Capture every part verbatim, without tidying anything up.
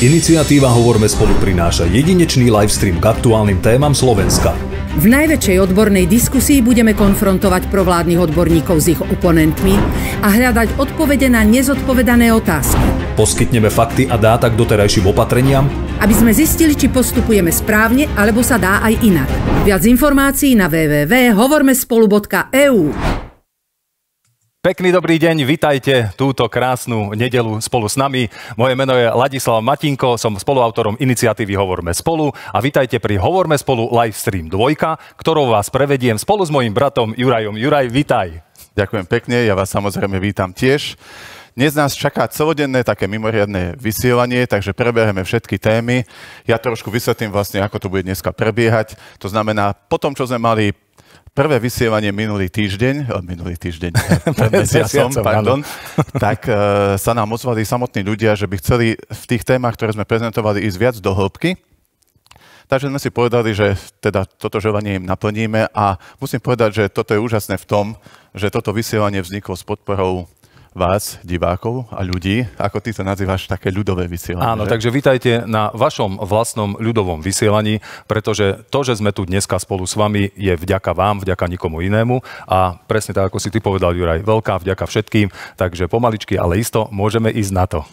Iniciatíva Hovorme spolu prináša jedinečný livestream k aktuálnym témam Slovenska. V najväčšej odbornej diskusii budeme konfrontovať provládnych odborníkov s ich oponentmi a hľadať odpovede na nezodpovedané otázky. Poskytneme fakty a dáta k doterajším opatreniam, aby sme zistili, či postupujeme správne, alebo sa dá aj inak. Viac informácií na w w w bodka hovormespolu bodka e u. Pekný dobrý deň, vitajte túto krásnu nedeľu spolu s nami. Moje meno je Ladislav Matinko, som spoluautorom iniciatívy Hovorme spolu a vitajte pri Hovorme spolu livestream dvojka, ktorou vás prevediem spolu s mojím bratom Jurajom. Juraj, vitaj. Ďakujem pekne, ja vás samozrejme vítam tiež. Dnes nás čaká celodenné také mimoriadne vysielanie, takže prebeheme všetky témy. Ja trošku vysvetlím vlastne, ako to bude dneska prebiehať. To znamená, po tom, čo sme mali prvé vysielanie minulý týždeň, minulý týždeň, pred mesiacom, pardon, tak uh, sa nám ozvali samotní ľudia, že by chceli v tých témach, ktoré sme prezentovali, ísť viac do hĺbky. Takže sme si povedali, že teda toto želanie im naplníme a musím povedať, že toto je úžasné v tom, že toto vysielanie vzniklo s podporou vás, divákov a ľudí, ako ty to nazývaš, také ľudové vysielanie. Áno, že? Takže vítajte na vašom vlastnom ľudovom vysielaní, pretože to, že sme tu dneska spolu s vami, je vďaka vám, vďaka nikomu inému a presne tak, ako si ty povedal, Juraj, veľká vďaka všetkým, takže pomaličky, ale isto môžeme ísť na to.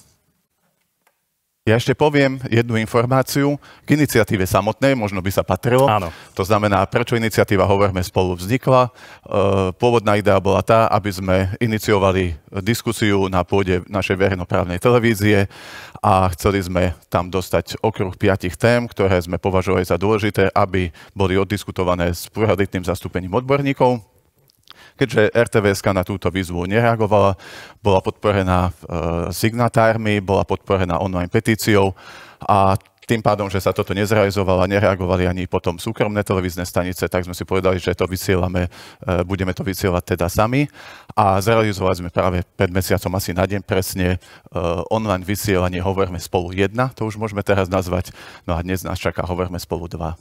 Ja ešte poviem jednu informáciu k iniciatíve samotnej, možno by sa patrilo. Áno. To znamená, prečo iniciatíva Hovorme spolu vznikla. Pôvodná idea bola tá, aby sme iniciovali diskusiu na pôde našej verejnoprávnej televízie a chceli sme tam dostať okruh piatich tém, ktoré sme považovali za dôležité, aby boli oddiskutované s pluralitným zastúpením odborníkov. Keďže er té vé eska na túto výzvu nereagovala, bola podporená e, signatármi, bola podporená online petíciou a tým pádom, že sa toto nezrealizovalo a nereagovali ani potom súkromné televízne stanice, tak sme si povedali, že to vysielame, e, budeme to vysielať teda sami a zrealizovali sme práve pred mesiacom asi na deň presne e, online vysielanie Hovorme spolu jedna, to už môžeme teraz nazvať, no a dnes nás čaká Hovorme spolu dva.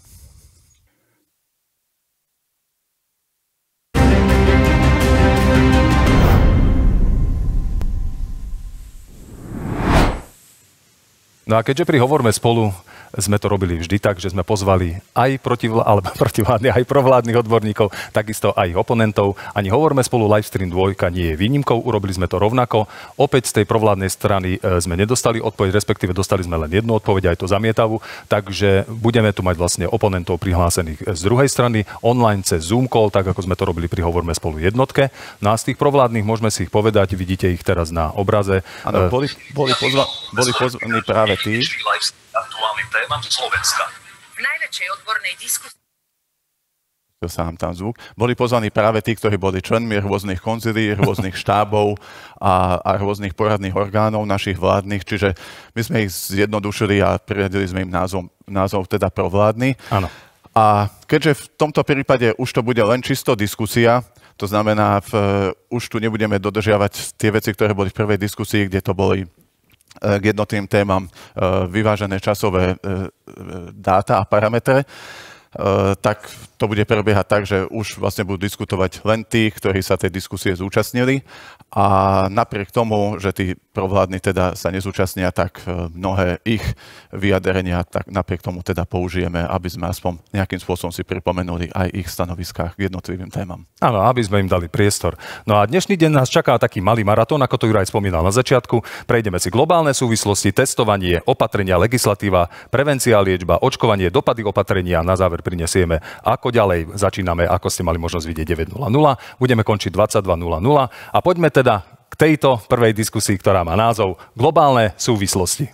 No a keďže pri Hovorme spolu sme to robili vždy tak, že sme pozvali aj protivlá, alebo protivládnych, aj provládnych odborníkov, takisto aj oponentov. Ani Hovorme spolu livestream dvojka nie je výnimkou, urobili sme to rovnako. Opäť z tej provládnej strany sme nedostali odpoveď, respektíve dostali sme len jednu odpoveď, aj to zamietavú, takže budeme tu mať vlastne oponentov prihlásených z druhej strany, online cez Zoom call, tak ako sme to robili pri Hovorme spolu jednotke. No a z tých provládnych môžeme si ich povedať, vidíte ich teraz na obraze. Áno, boli, boli, pozva, boli pozvaní práve tí. aktuálnym témam Slovenska. V najväčšej odbornej diskusii To sa nám tam zvuk. Boli pozvaní práve tí, ktorí boli členmi rôznych konzílií, rôznych štábov a, a rôznych poradných orgánov našich vládnych, čiže my sme ich zjednodušili a priradili sme im názov, názov teda provládny. Áno. A keďže v tomto prípade už to bude len čisto diskusia, to znamená, v, už tu nebudeme dodržiavať tie veci, ktoré boli v prvej diskusii, kde to boli k jednotlivým témam vyvážené časové dáta a parametre, tak to bude prebiehať tak, že už vlastne budú diskutovať len tí, ktorí sa tej diskusie zúčastnili a napriek tomu, že tí provládni teda sa nezúčastnia, tak mnohé ich vyjadrenia tak napriek tomu teda použijeme, aby sme aspoň nejakým spôsobom si pripomenuli aj ich stanoviskách k jednotlivým témam. Áno, aby sme im dali priestor. No a dnešný deň nás čaká taký malý maratón, ako to Juraj spomínal na začiatku. Prejdeme si globálne súvislosti, testovanie, opatrenia, legislatíva, prevencia, liečba, očkovanie, dopady opatrenia a na záver prinesieme, ako ďalej. Začíname, ako ste mali možnosť vidieť, deväť nula nula, budeme končiť dvadsaťdva nula nula a poďme teda k tejto prvej diskusii, ktorá má názov Globálne súvislosti.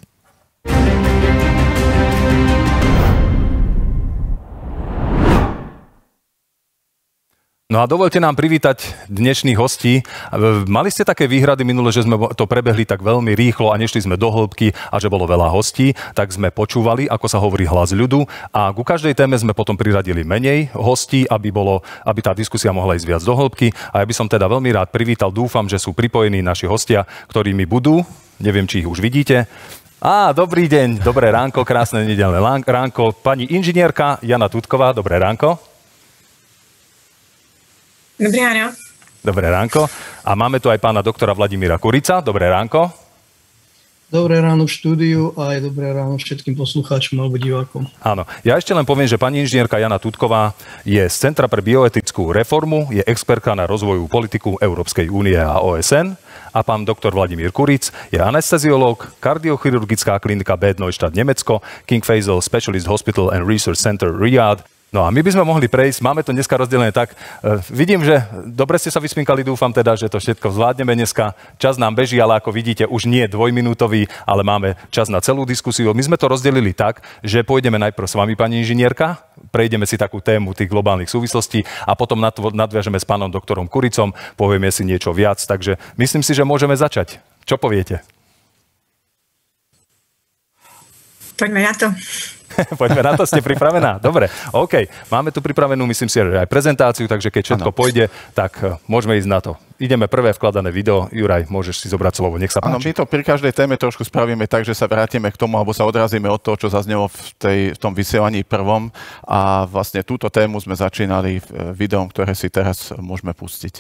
No a dovolte nám privítať dnešných hostí. Mali ste také výhrady minule, že sme to prebehli tak veľmi rýchlo a nešli sme do hĺbky a že bolo veľa hostí, tak sme počúvali, ako sa hovorí hlas ľudu a ku každej téme sme potom priradili menej hostí, aby, bolo, aby tá diskusia mohla ísť viac do hĺbky. A ja by som teda veľmi rád privítal, dúfam, že sú pripojení naši hostia, ktorými budú, neviem, či ich už vidíte. Á, dobrý deň, dobré ránko, krásne nedeľné ránko. Pani inžinierka Jana Tutková, dobré ránko. Dobré ráno. Dobré ránko. A máme tu aj pána doktora Vladimíra Kurica. Dobré ránko. Dobré ráno v štúdiu a aj dobré ráno všetkým poslucháčom alebo divákom. Áno. Ja ešte len poviem, že pani inžinierka Jana Tutková je z Centra pre bioetickú reformu, je expertka na rozvojovú politiku Európskej únie a ó es en a pán doktor Vladimír Kuric je anesteziológ, kardiochirurgická klinika Bad Neustadt Nemecko, King Faisal Specialist Hospital and Research Center Riyadh. No a my by sme mohli prejsť, máme to dneska rozdelené tak, uh, vidím, že dobre ste sa vyspinkali, dúfam teda, že to všetko zvládneme dneska. Čas nám beží, ale ako vidíte, už nie dvojminútový, ale máme čas na celú diskusiu. My sme to rozdelili tak, že pôjdeme najprv s vami, pani inžinierka, prejdeme si takú tému tých globálnych súvislostí a potom nadviažeme s pánom doktorom Kuricom, povieme si niečo viac, takže myslím si, že môžeme začať. Čo poviete? Poďme na to. Poďme na to, ste pripravená? Dobre, OK. Máme tu pripravenú, myslím si, aj prezentáciu, takže keď všetko ano. pôjde, tak môžeme ísť na to. Ideme prvé vkladané video. Juraj, môžeš si zobrať slovo, nech sa páči. Áno, my to pri každej téme trošku spravíme tak, že sa vrátime k tomu, alebo sa odrazíme od toho, čo zaznelo v, tej, v tom vysielaní prvom. A vlastne túto tému sme začínali videom, ktoré si teraz môžeme pustiť.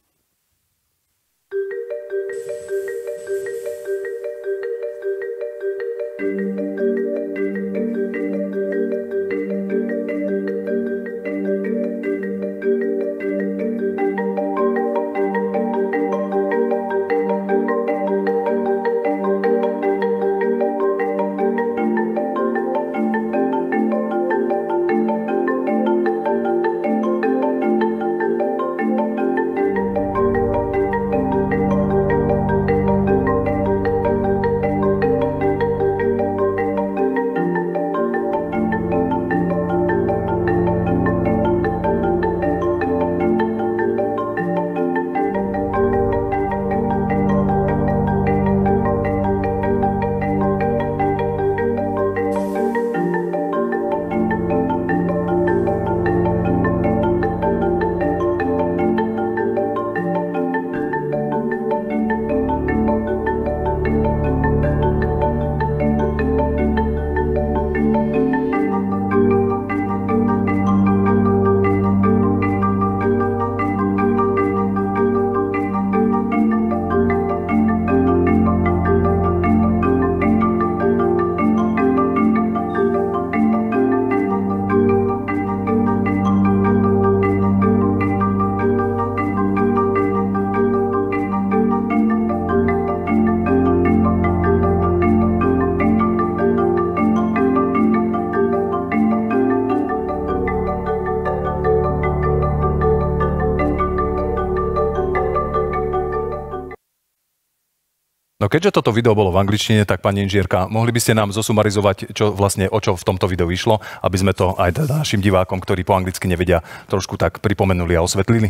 No keďže toto video bolo v angličtine, tak pani inžinierka, mohli by ste nám zosumarizovať, čo vlastne, o čo v tomto videu išlo, aby sme to aj teda našim divákom, ktorí po anglicky nevedia, trošku tak pripomenuli a osvetlili?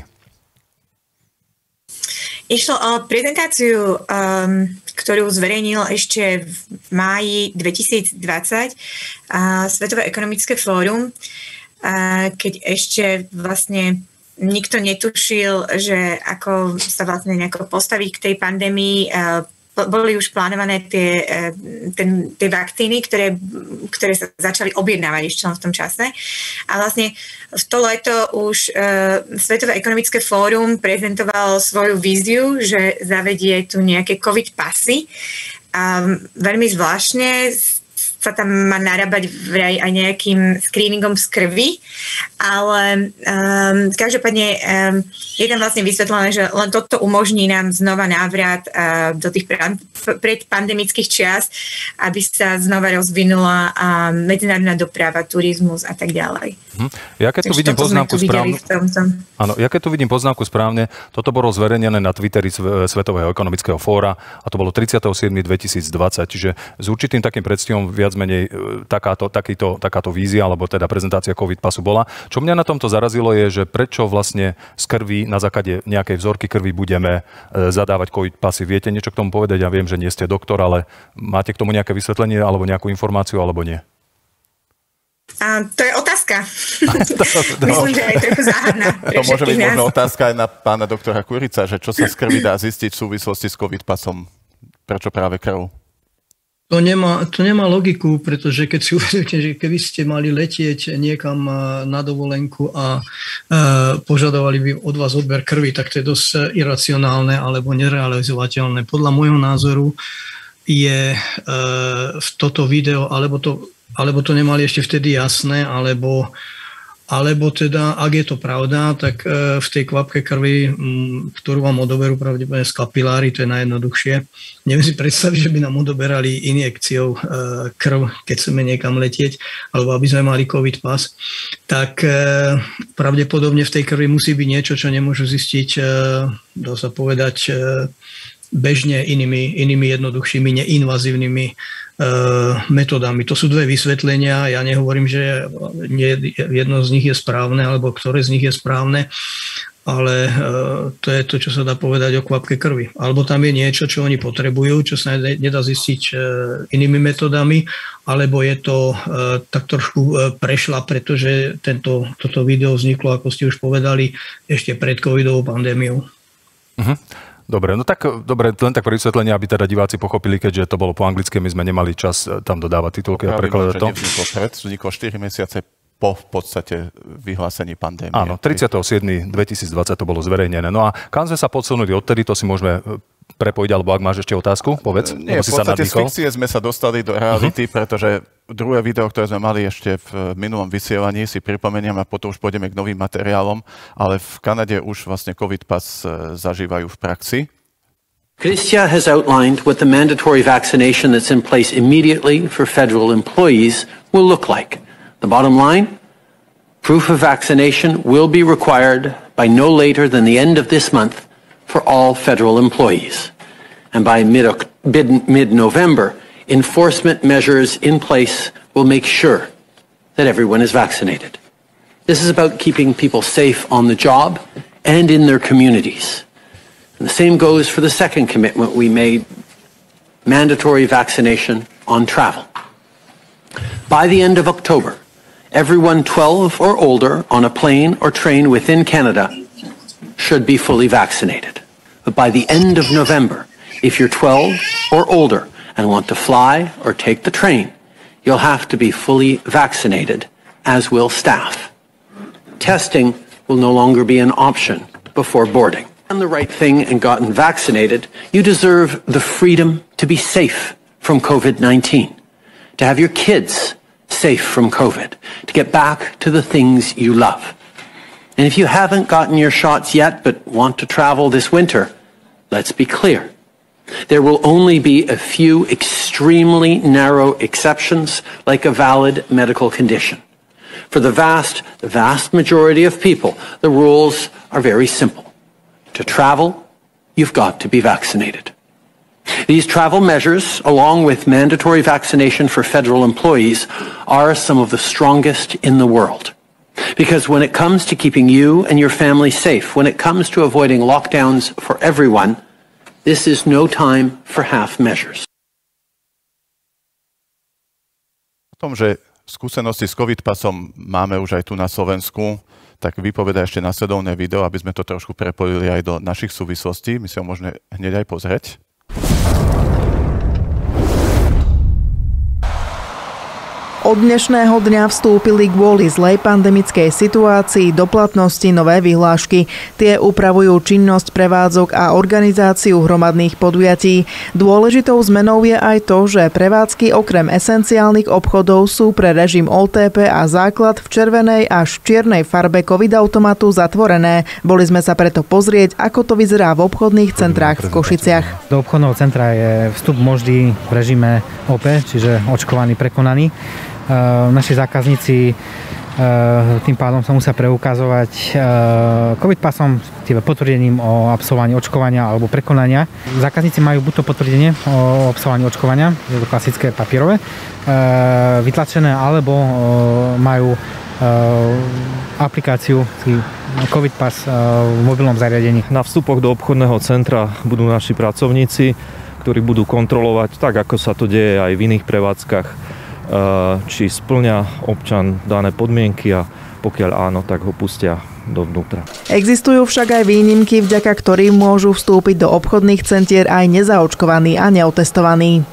Išlo o prezentáciu, um, ktorú zverejnil ešte v máji dvetisícdvadsať uh, Svetové ekonomické fórum, uh, keď ešte vlastne nikto netušil, že ako sa vlastne nejako postaví k tej pandémii. Uh, boli už plánované tie, ten, tie vakcíny, ktoré, ktoré sa začali objednávať ešte v tom čase. A vlastne v to leto už uh, Svetové ekonomické fórum prezentovalo svoju víziu, že zavedie tu nejaké COVID pasy. Um, veľmi zvláštne sa tam má narábať vraj aj nejakým screeningom z krvi, ale um, každopádne um, je tam vlastne vysvetlené, že len toto umožní nám znova návrat uh, do tých predpandemických čias, aby sa znova rozvinula uh, medzinárodná doprava, turizmus a tak ďalej. Hm. Ja keď tu Takže vidím poznámku správne, áno, ja keď tu vidím poznámku správne, toto bolo zverejnené na Twitteri Svetového ekonomického fóra a to bolo tridsiateho siedmeho dvetisícdvadsať, čiže s určitým takým predstihom viac menej takáto, takýto, takáto vízia, alebo teda prezentácia COVID pasu bola. Čo mňa na tomto zarazilo je, že prečo vlastne z krvi, na základe nejakej vzorky krvi budeme zadávať COVID pasy. Viete niečo k tomu povedať? Ja viem, že nie ste doktor, ale máte k tomu nejaké vysvetlenie alebo nejakú informáciu, alebo nie? A to je otázka. Myslím, že aj trochu záhadná. To môže byť možno otázka aj na pána doktora Kurica, že čo sa z krvi dá zistiť v súvislosti s COVID pasom? Prečo práve krv? To nemá, to nemá logiku, pretože keď si uvedomíte, že keby ste mali letieť niekam na dovolenku a e, požadovali by od vás odber krvi, tak to je dosť iracionálne alebo nerealizovateľné. Podľa môjho názoru je e, v toto video, alebo to, alebo to nemali ešte vtedy jasné, alebo, alebo teda, ak je to pravda, tak e, v tej kvapke krvi, m, ktorú vám odoberú pravdepodobne z kapiláry, to je najjednoduchšie. Neviem si predstaviť, že by nám odoberali injekciou e, krv, keď chceme niekam letieť, alebo aby sme mali COVID pas, tak e, pravdepodobne v tej krvi musí byť niečo, čo nemôžu zistiť, e, dá sa povedať, e, bežne inými, inými jednoduchšími, neinvazívnymi e, metodami. To sú dve vysvetlenia. Ja nehovorím, že nie, jedno z nich je správne, alebo ktoré z nich je správne, ale e, to je to, čo sa dá povedať o kvapke krvi. Alebo tam je niečo, čo oni potrebujú, čo sa nedá zistiť e, inými metodami, alebo je to e, tak trošku e, prešla, pretože tento, toto video vzniklo, ako ste už povedali, ešte pred covidovou pandémiou. Uh-huh. Dobre, no tak dobre, len tak pre vysvetlenie, aby teda diváci pochopili, keďže to bolo po anglicky, my sme nemali čas tam dodávať titulky a prekladať to. Nevzniklo pred, vzniklo štyri mesiace po v podstate vyhlásení pandémie. Áno, tridsiateho siedmeho dvetisícdvadsať to bolo zverejnené. No a kam sme sa podsunuli odtedy, to si môžeme prepojiť, alebo ak máš ešte otázku, povedz. Nie, v podstate z fikcie sme sa dostali do reality, uh-huh. pretože druhé video, ktoré sme mali ešte v minulom vysielaní, si pripomeniem a potom už pôjdeme k novým materiálom, ale v Kanade už vlastne COVID pas zažívajú v praxi. Chrystia has outlined what the mandatory vaccination that's in place immediately for federal employees will look like. The bottom line, proof of vaccination will be required by no later than the end of this month for all federal employees. And by mid, mid-November, enforcement measures in place will make sure that everyone is vaccinated. This is about keeping people safe on the job and in their communities. And the same goes for the second commitment we made, mandatory vaccination on travel. By the end of October, everyone twelve or older on a plane or train within Canada should be fully vaccinated. But by the end of November, if you're twelve or older and want to fly or take the train, you'll have to be fully vaccinated, as will staff. Testing will no longer be an option before boarding. Done the right thing and gotten vaccinated, you deserve the freedom to be safe from COVID nineteen, to have your kids safe from COVID, to get back to the things you love. And if you haven't gotten your shots yet but want to travel this winter, let's be clear. There will only be a few extremely narrow exceptions, like a valid medical condition. For the vast, the vast majority of people, the rules are very simple. To travel, you've got to be vaccinated. These travel measures, along with mandatory vaccination for federal employees, are some of the strongest in the world. Because when it comes to keeping you and your family safe, when it comes to avoiding lockdowns for everyone, this is no time for half measures. O tom, že skúsenosti s COVID pasom máme už aj tu na Slovensku, tak vypoveda ešte nasledovné video, aby sme to trošku prepojili aj do našich súvislostí. My si ho môžeme hneď aj pozrieť. Od dnešného dňa vstúpili kvôli zlej pandemickej situácii do platnosti nové vyhlášky. Tie upravujú činnosť prevádzok a organizáciu hromadných podujatí. Dôležitou zmenou je aj to, že prevádzky okrem esenciálnych obchodov sú pre režim ó té pé a základ v červenej až čiernej farbe COVID-automatu zatvorené. Boli sme sa preto pozrieť, ako to vyzerá v obchodných centrách v Košiciach. Do obchodného centra je vstup možný v režime ó pé, čiže očkovaný, prekonaný. Uh, naši zákazníci uh, tým pádom sa musia preukazovať uh, COVID pasom, potvrdením o absolvovaní očkovania alebo prekonania. Zákazníci majú buď to potvrdenie o absolvovaní očkovania, je to klasické papierové, uh, vytlačené, alebo uh, majú uh, aplikáciu COVID pas uh, v mobilnom zariadení. Na vstupoch do obchodného centra budú naši pracovníci, ktorí budú kontrolovať, tak ako sa to deje aj v iných prevádzkach, či spĺňa občan dané podmienky a pokiaľ áno, tak ho pustia dovnútra. Existujú však aj výnimky, vďaka ktorým môžu vstúpiť do obchodných centier aj nezaočkovaní a neotestovaní.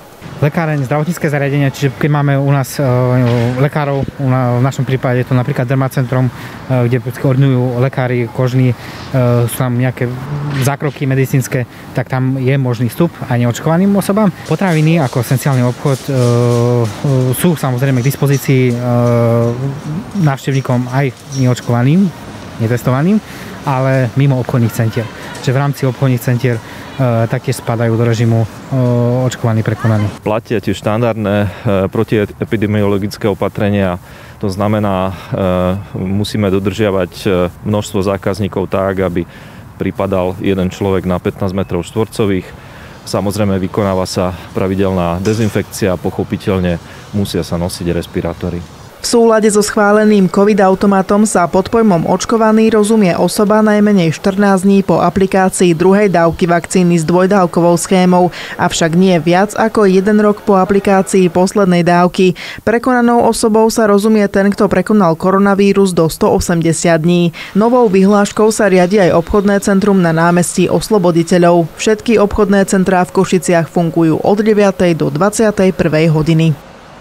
lekáreň, zdravotnícke zariadenia, čiže keď máme u nás e, lekárov, v našom prípade je to napríklad dermacentrum, e, kde koordinujú lekári kožní, e, sú tam nejaké zákroky medicínske, tak tam je možný vstup aj neočkovaným osobám. Potraviny ako esenciálny obchod e, sú samozrejme k dispozícii e, návštevníkom aj neočkovaným, netestovaným, ale mimo obchodných centier. Čiže v rámci obchodných centier E, taktiež spadajú do režimu e, očkovaní prekonaní. Platia tie štandardné e, protiepidemiologické opatrenia. To znamená, e, musíme dodržiavať e, množstvo zákazníkov tak, aby pripadal jeden človek na pätnásť metrov štvorcových. Samozrejme vykonáva sa pravidelná dezinfekcia, pochopiteľne musia sa nosiť respirátory. V súlade so schváleným COVID-automatom sa pod pojmom očkovaný rozumie osoba najmenej štrnásť dní po aplikácii druhej dávky vakcíny s dvojdávkovou schémou, avšak nie viac ako jeden rok po aplikácii poslednej dávky. Prekonanou osobou sa rozumie ten, kto prekonal koronavírus do stoosemdesiat dní. Novou vyhláškou sa riadi aj obchodné centrum na námestí Osloboditeľov. Všetky obchodné centrá v Košiciach fungujú od deviatej do dvadsiatej prvej hodiny.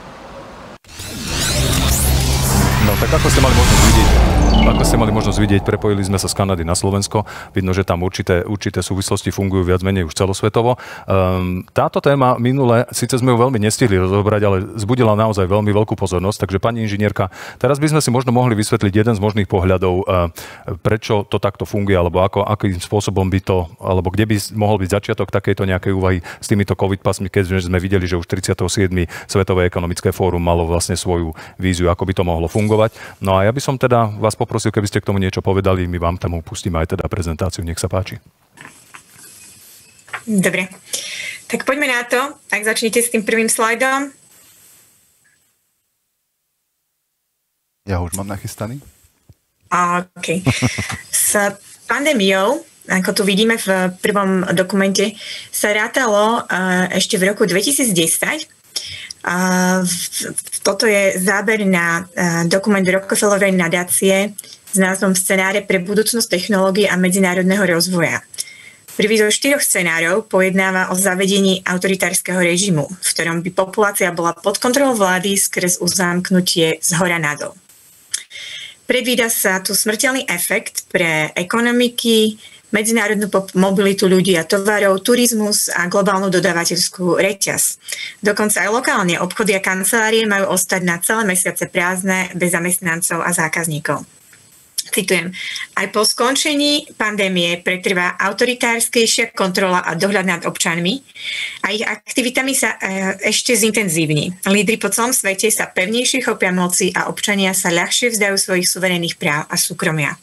No tak ako ste mali možnosť vidieť, ako ste mali možnosť vidieť, prepojili sme sa z Kanady na Slovensko. Vidno, že tam určité, určité súvislosti fungujú viac menej už celosvetovo. Um, táto téma minule, síce sme ju veľmi nestihli rozobrať, ale zbudila naozaj veľmi veľkú pozornosť. Takže pani inžinierka, teraz by sme si možno mohli vysvetliť jeden z možných pohľadov, uh, prečo to takto funguje, alebo ako, akým spôsobom by to, alebo kde by mohol byť začiatok takejto nejakej úvahy s týmito COVID pasmi, keď sme videli, že už tridsiateho siedmeho Svetové ekonomické fórum malo vlastne svoju víziu, ako by to mohlo fungovať. No a ja by som teda vás poprosil, keby ste k tomu niečo povedali, my vám tam pustíme aj teda prezentáciu, nech sa páči. Dobre, tak poďme na to. Tak začnite s tým prvým slajdom. Ja už mám nachystaný. OK. S pandémiou, ako tu vidíme v prvom dokumente, sa rátalo ešte v roku dvetisícdesať. Toto je záber na dokument Rockefellerovej nadácie s názvom Scenáre pre budúcnosť technológií a medzinárodného rozvoja. Prvý zo štyroch scenárov pojednáva o zavedení autoritárskeho režimu, v ktorom by populácia bola pod kontrolou vlády skrz uzamknutie z hora nadol. Predvída sa tu smrteľný efekt pre ekonomiky, medzinárodnú mobilitu ľudí a tovarov, turizmus a globálnu dodávateľskú reťaz. Dokonca aj lokálne obchody a kancelárie majú ostať na celé mesiace prázdne bez zamestnancov a zákazníkov. Citujem, aj po skončení pandémie pretrvá autoritárskejšia kontrola a dohľad nad občanmi a ich aktivitami sa e, ešte zintenzívni. Lídri po celom svete sa pevnejšie chopia moci a občania sa ľahšie vzdajú svojich suverénnych práv a súkromia.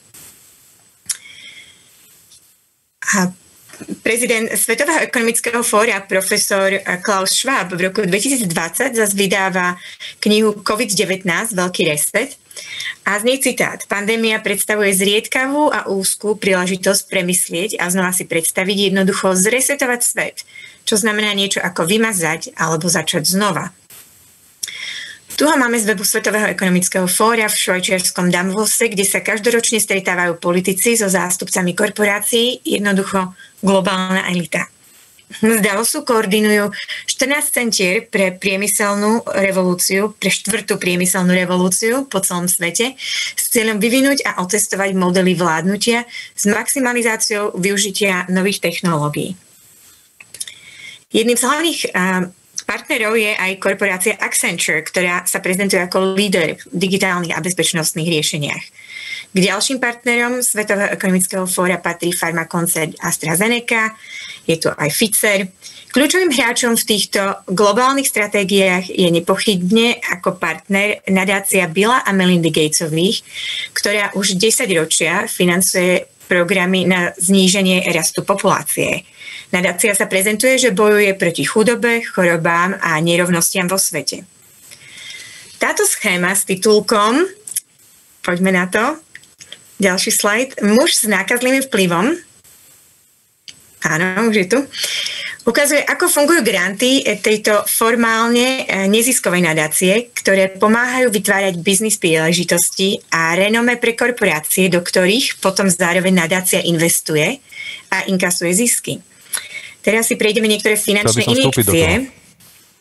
A prezident Svetového ekonomického fóra profesor Klaus Schwab v roku dvetisícdvadsať zase vydáva knihu COVID devätnásť Veľký reset a z nej citát: Pandémia predstavuje zriedkavú a úzkú príležitosť premyslieť a znova si predstaviť, jednoducho zresetovať svet, čo znamená niečo ako vymazať alebo začať znova. Tu ho máme z webu Svetového ekonomického fóra v švajčiarskom Davose, kde sa každoročne stretávajú politici so zástupcami korporácií, jednoducho globálna elita. Z Davosu koordinujú štrnásť centier pre priemyselnú revolúciu, pre štvrtú priemyselnú revolúciu po celom svete s cieľom vyvinúť a otestovať modely vládnutia s maximalizáciou využitia nových technológií. Jedným z hlavných partnerov je aj korporácia Accenture, ktorá sa prezentuje ako líder v digitálnych a bezpečnostných riešeniach. K ďalším partnerom Svetového ekonomického fóra patrí farmakoncern AstraZeneca, je tu aj Pfizer. Kľúčovým hráčom v týchto globálnych stratégiách je nepochybne ako partner nadácia Billa a Melindy Gatesových, ktorá už desaťročia financuje programy na zníženie rastu populácie. Nadácia sa prezentuje, že bojuje proti chudobe, chorobám a nerovnostiam vo svete. Táto schéma s titulkom, poďme na to, ďalší slajd, muž s nákazlivým vplyvom, áno, už je tu, ukazuje, ako fungujú granty tejto formálne neziskovej nadácie, ktoré pomáhajú vytvárať biznis príležitosti a renome pre korporácie, do ktorých potom zároveň nadácia investuje a inkasuje zisky. Teraz si prejdeme niektoré finančné injekcie.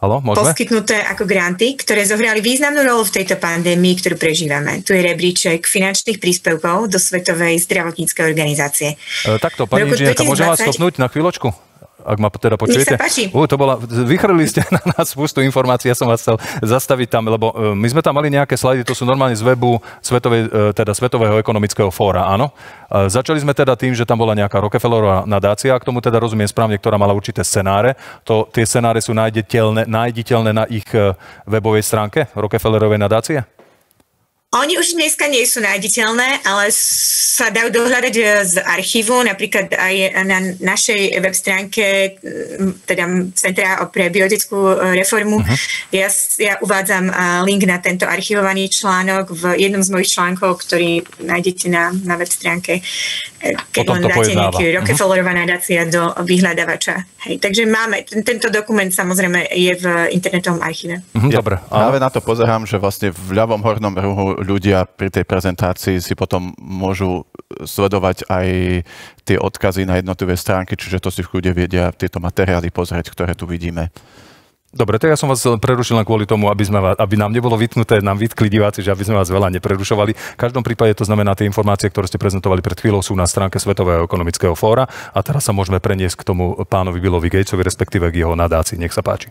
Haló, môžeme? Poskytnuté ako granty, ktoré zohrali významnú rolu v tejto pandémii, ktorú prežívame. Tu je rebríček finančných príspevkov do Svetovej zdravotníckej organizácie. E, takto, pani inžinierka, môžem vás stopnúť na chvíľočku? Ak ma teda počujete? Nech sa páči. Uh, to bola, vychrlili ste na nás spustu informácií, ja som vás chcel zastaviť tam, lebo uh, my sme tam mali nejaké slajdy, to sú normálne z webu Svetovej, uh, teda Svetového ekonomického fóra, áno. Uh, začali sme teda tým, že tam bola nejaká Rockefellerová nadácia, k tomu teda rozumiem správne, ktorá mala určité scenáre. To, tie scenáre sú nájditeľné, nájditeľné na ich uh, webovej stránke Rockefellerovej nadácie? Oni už dneska nie sú nájditeľné, ale sa dajú dohľadať z archívu, napríklad aj na našej web stránke, teda Centra pre bioetickú reformu. Uh-huh. Ja, ja uvádzam link na tento archivovaný článok v jednom z mojich článkov, ktorý nájdete na, na web stránke, keď len dáte nejaký Rockefellerová nadácia do vyhľadávača. Hej, takže máme, t- tento dokument samozrejme je v internetovom archíve. Uh-huh, ja dobre. Práve na to pozerám, že vlastne v ľavom hornom rohu ľudia pri tej prezentácii si potom môžu sledovať aj tie odkazy na jednotlivé stránky, čiže to si v kľude vedia tieto materiály pozrieť, ktoré tu vidíme. Dobre, tak ja som vás prerušil len kvôli tomu, aby, sme, aby nám nebolo vytknuté, nám vytkli diváci, že aby sme vás veľa neprerušovali. V každom prípade to znamená, tie informácie, ktoré ste prezentovali pred chvíľou, sú na stránke Svetového ekonomického fóra a teraz sa môžeme preniesť k tomu pánovi Billovi Gatesovi, respektíve k jeho nadácii. Nech sa páči.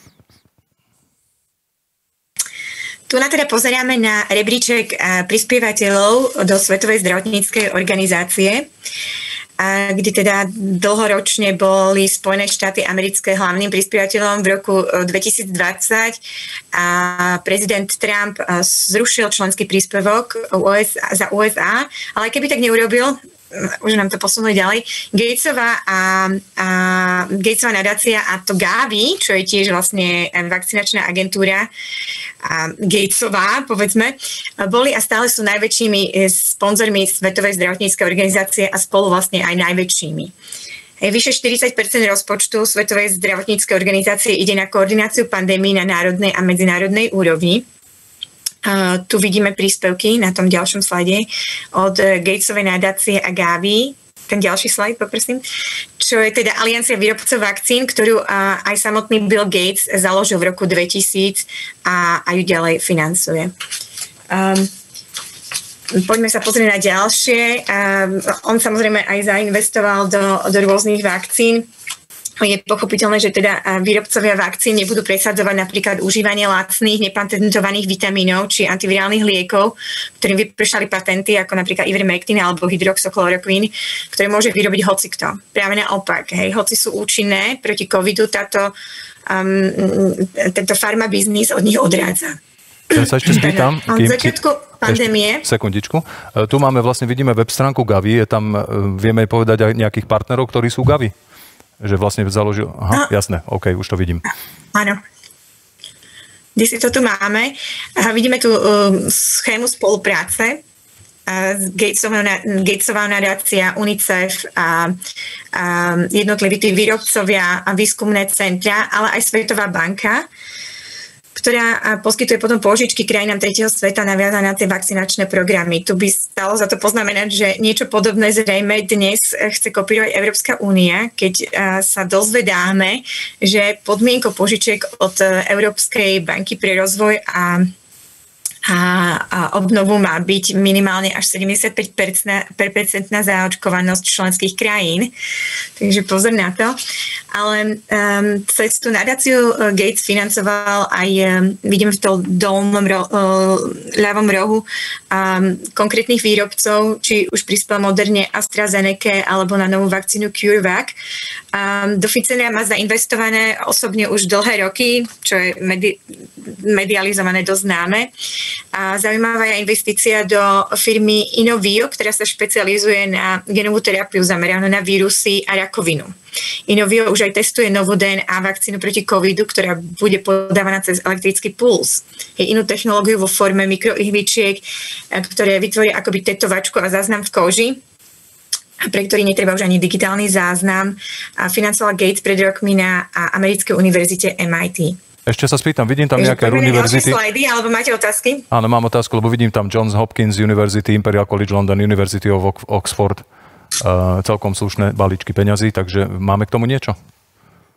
Tu na teda pozeráme na rebríček prispievateľov do Svetovej zdravotníckej organizácie, kde teda dlhoročne boli Spojené štáty americké hlavným prispievateľom. V roku dvetisícdvadsať a prezident Trump zrušil členský príspevok za ú es á, ale keby tak neurobil, už nám to posunuli ďalej, Gatesová a, a Gatesová nadácia a to Gavi, čo je tiež vlastne vakcinačná agentúra a Gatesová, povedzme, boli a stále sú najväčšími sponzormi Svetovej zdravotníckej organizácie a spolu vlastne aj najväčšími. Vyše štyridsať percent rozpočtu Svetovej zdravotníckej organizácie ide na koordináciu pandémií na národnej a medzinárodnej úrovni. Uh, tu vidíme príspevky na tom ďalšom slajde od Gatesovej nadácie a Gavi. Ten ďalší slajd, poprosím. Čo je teda Aliancia výrobcov vakcín, ktorú uh, aj samotný Bill Gates založil v roku dvetisíc a, a ju ďalej financuje. Um, poďme sa pozrieť na ďalšie. Um, on samozrejme aj zainvestoval do, do rôznych vakcín. Je pochopiteľné, že teda výrobcovia vakcín nebudú presadzovať napríklad užívanie lacných, nepatentovaných vitamínov či antivirálnych liekov, ktorým vypršali patenty, ako napríklad Ivermectin alebo hydroxychloroquín, ktoré môže vyrobiť hocikto. Práve naopak, hej, hoci sú účinné proti covidu, táto, um, tento farmabiznis od nich odrádza. Ja sa ešte spýtam. Od začiatku pandémie. Ešte, sekundičku. Tu máme vlastne, vidíme web stránku Gavi, je tam, vieme povedať aj nejakých partnerov, ktorí sú Gavi? Že vlastne založil... Aha, no, jasné, OK, už to vidím. Áno. Kde si to tu máme? A vidíme tu uh, schému spolupráce. Uh, Gatesová nadácia, UNICEF a, a jednotliví tí výrobcovia a výskumné centra, ale aj Svetová banka, ktorá poskytuje potom pôžičky krajinám tretieho sveta naviazané na tie vakcinačné programy. Tu by stalo za to poznamenať, že niečo podobné zrejme dnes chce kopírovať Európska únia, keď sa dozvedáme, že podmienkou požičiek od Európskej banky pre rozvoj a A, a obnovu má byť minimálne až sedemdesiatpäť percent zaočkovanosť členských krajín. Takže pozor na to. Ale um, cez tú nadáciu Gates financoval aj, um, vidíme v tom dolnom ro, uh, ľavom rohu, um, konkrétnych výrobcov, či už prispel moderne AstraZeneca alebo na novú vakcínu CureVac. Um, do Ficenia má zainvestované osobne už dlhé roky, čo je medi- medializované dosť známe. A zaujímavá je investícia do firmy Inovio, ktorá sa špecializuje na genovú terapiu zameranú na vírusy a rakovinu. Inovio už aj testuje novú dé en á vakcínu proti covidu, ktorá bude podávaná cez elektrický puls. Je inú technológiu vo forme mikroihvičiek, ktoré vytvoria akoby tetovačku a záznam v koži, a pre ktorý netreba už ani digitálny záznam. A financoval Gates pred rokmi na americkej univerzite em í té. Ešte sa spýtam, vidím tam nejaké univerzity. Slajdy, alebo máte otázky? Áno, mám otázku, lebo vidím tam Johns Hopkins University, Imperial College London, University of Oxford. Uh, celkom slušné balíčky peňazí, takže máme k tomu niečo?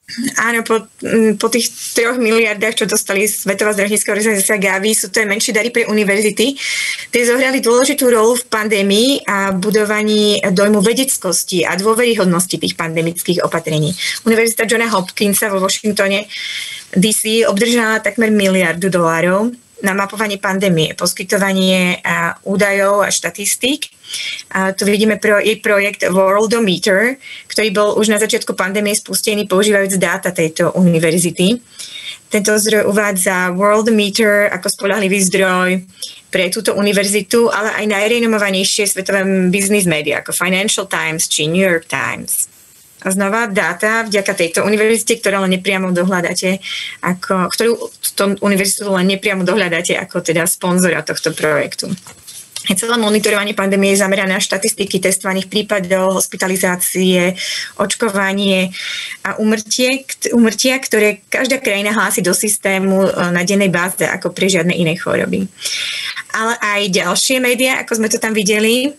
Áno, po, po tých troch miliardách, čo dostali Svetová zdravotnícka organizácia Gavi, sú to aj menšie dary pre univerzity. Tie zohrali dôležitú rolu v pandémii a budovaní dojmu vedeckosti a dôveryhodnosti tých pandemických opatrení. Univerzita Johna Hopkinsa vo Washingtone dé cé obdržala takmer miliardu dolárov na mapovanie pandémie, poskytovanie a údajov a štatistík. A tu vidíme pro, jej projekt Worldometer, ktorý bol už na začiatku pandémie spustený používajúc dáta tejto univerzity. Tento zdroj uvádza Worldometer ako spoľahlivý zdroj pre túto univerzitu, ale aj najrenomovanejšie svetové business médiá ako Financial Times či New York Times. A znova dáta vďaka tejto univerzite, ktorú len nepriamo dohľadáte, ako, ktorú tú univerzitu len nepriamo dohľadáte ako teda sponzora tohto projektu. Celé monitorovanie pandémie je zamerané na štatistiky testovaných prípadov, hospitalizácie, očkovanie a úmrtie, úmrtia, ktoré každá krajina hlási do systému na dennej báze ako pre žiadne iné choroby. Ale aj ďalšie médiá, ako sme to tam videli,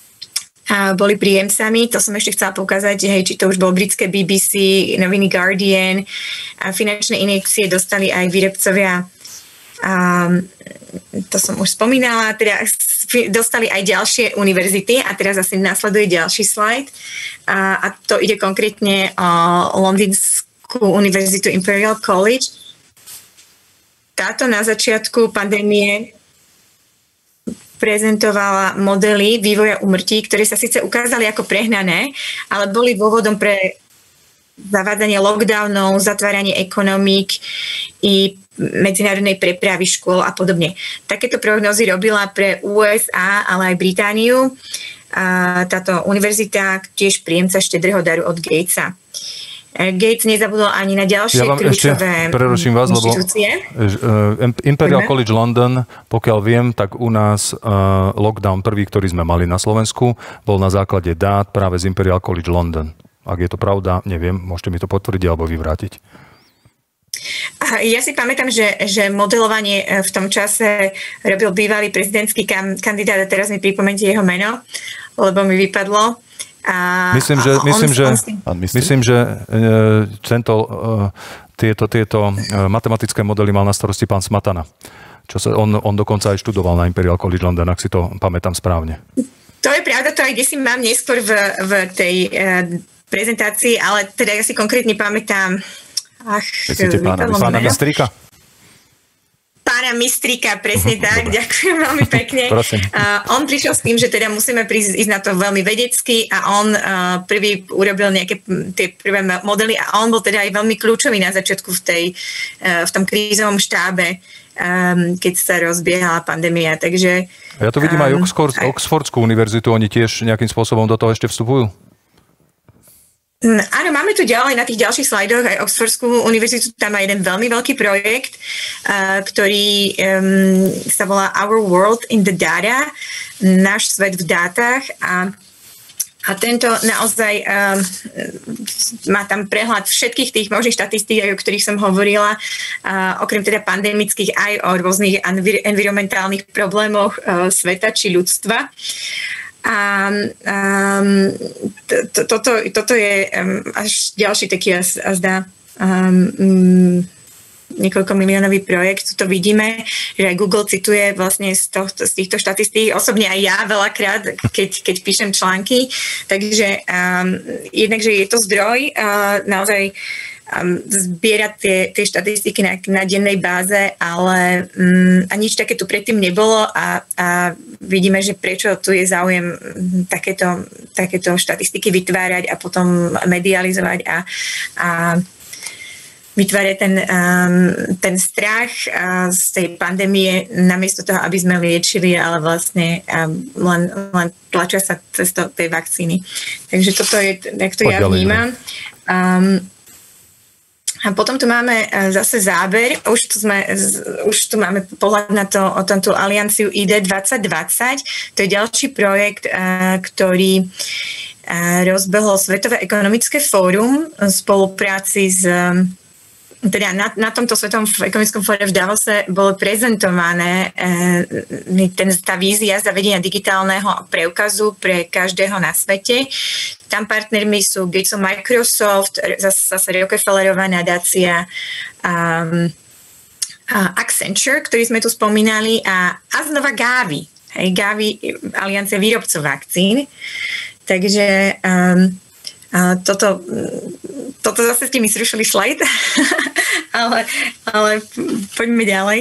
a boli príjemcami, to som ešte chcela poukázať, hej, či to už bolo britské bé bé cé, noviny Guardian, a finančné injekcie dostali aj výrobcovia, a to som už spomínala, teda dostali aj ďalšie univerzity a teraz asi nasleduje ďalší slajd a, a to ide konkrétne o Londýnsku univerzitu Imperial College. Táto na začiatku pandémie prezentovala modely vývoja úmrtí, ktoré sa síce ukázali ako prehnané, ale boli dôvodom pre zavádzanie lockdownov, zatváranie ekonomík i medzinárodnej prepravy škôl a podobne. Takéto prognózy robila pre ú es á, ale aj Britániu. A táto univerzita tiež príjemca štedrého daru od Gatesa. Gates nezabudol ani na ďalšie ja kľúčové preruším vás, inštitúcie. Lebo Imperial Poďme. College London, pokiaľ viem, tak u nás uh, lockdown prvý, ktorý sme mali na Slovensku, bol na základe dát práve z Imperial College London. Ak je to pravda, neviem, môžete mi to potvrdiť alebo vyvrátiť. Ja si pamätám, že, že modelovanie v tom čase robil bývalý prezidentský kandidát a teraz mi pripomente jeho meno, lebo mi vypadlo. A, myslím, že, myslím, on, že, on si... myslím, že e, tento, e, tieto, tieto e, matematické modely mal na starosti pán Smatana. Čo sa, on, on dokonca aj študoval na Imperial College London, ak si to pamätám správne. To je pravda, to aj kde si mám neskôr v, v tej e, prezentácii, ale teda ja si konkrétne pamätám ach, pána, pána Mistrika? Pána Mistrika, presne tak, dobre. Ďakujem veľmi pekne. Uh, on prišiel s tým, že teda musíme prísť, ísť na to veľmi vedecky a on uh, prvý urobil nejaké tie prvé modely a on bol teda aj veľmi kľúčový na začiatku v, tej, uh, v tom krízovom štábe, um, keď sa rozbiehala pandémia. Takže, ja to vidím um, aj Oxford, Oxfordskú univerzitu, oni tiež nejakým spôsobom do toho ešte vstupujú? Áno, máme tu ďalej na tých ďalších slajdoch aj Oxfordskú univerzitu, tam má jeden veľmi veľký projekt, uh, ktorý um, sa volá Our World in the Data, náš svet v dátach a, a tento naozaj um, má tam prehľad všetkých tých možných štatistík, o ktorých som hovorila, uh, okrem teda pandemických aj o rôznych envir- environmentálnych problémoch uh, sveta či ľudstva. A um, to, to, toto, toto je um, až ďalší taký a zdá um, um, niekoľko miliónový projekt. Tu to vidíme, že aj Google cituje vlastne z, tohto, z týchto štatistík. Osobne aj ja veľakrát, keď, keď píšem články. Takže um, jednak, že je to zdroj uh, naozaj um, zbierať tie, tie štatistiky na, na dennej báze, ale um, a nič také tu predtým nebolo a, a vidíme, že prečo tu je záujem takéto, takéto štatistiky vytvárať a potom medializovať a, a vytvárať ten, um, ten strach uh, z tej pandémie namiesto toho, aby sme liečili, ale vlastne um, len, len tlačia sa cez to, tej vakcíny. Takže toto je, tak to ja vnímam. Um, a potom tu máme zase záber, už tu, sme, už tu máme pohľad na to, o tomto alianciu í dé dvadsať dvadsať. To je ďalší projekt, ktorý rozbehlo Svetové ekonomické fórum v spolupráci s teda na, na tomto Svetovom ekonomickom fóre v Davose bolo prezentované e, ten, tá vízia zavedenia digitálneho preukazu pre každého na svete. Tam partnermi sú Gatesov Microsoft, zase, zase Rockefellerová nadácia, um, a Accenture, ktorý sme tu spomínali, a, a znova Gavi, hej, Gavi, Aliancia výrobcov vakcín. Takže um, a toto, toto zase ste mi zrušili slajd, ale, ale poďme ďalej.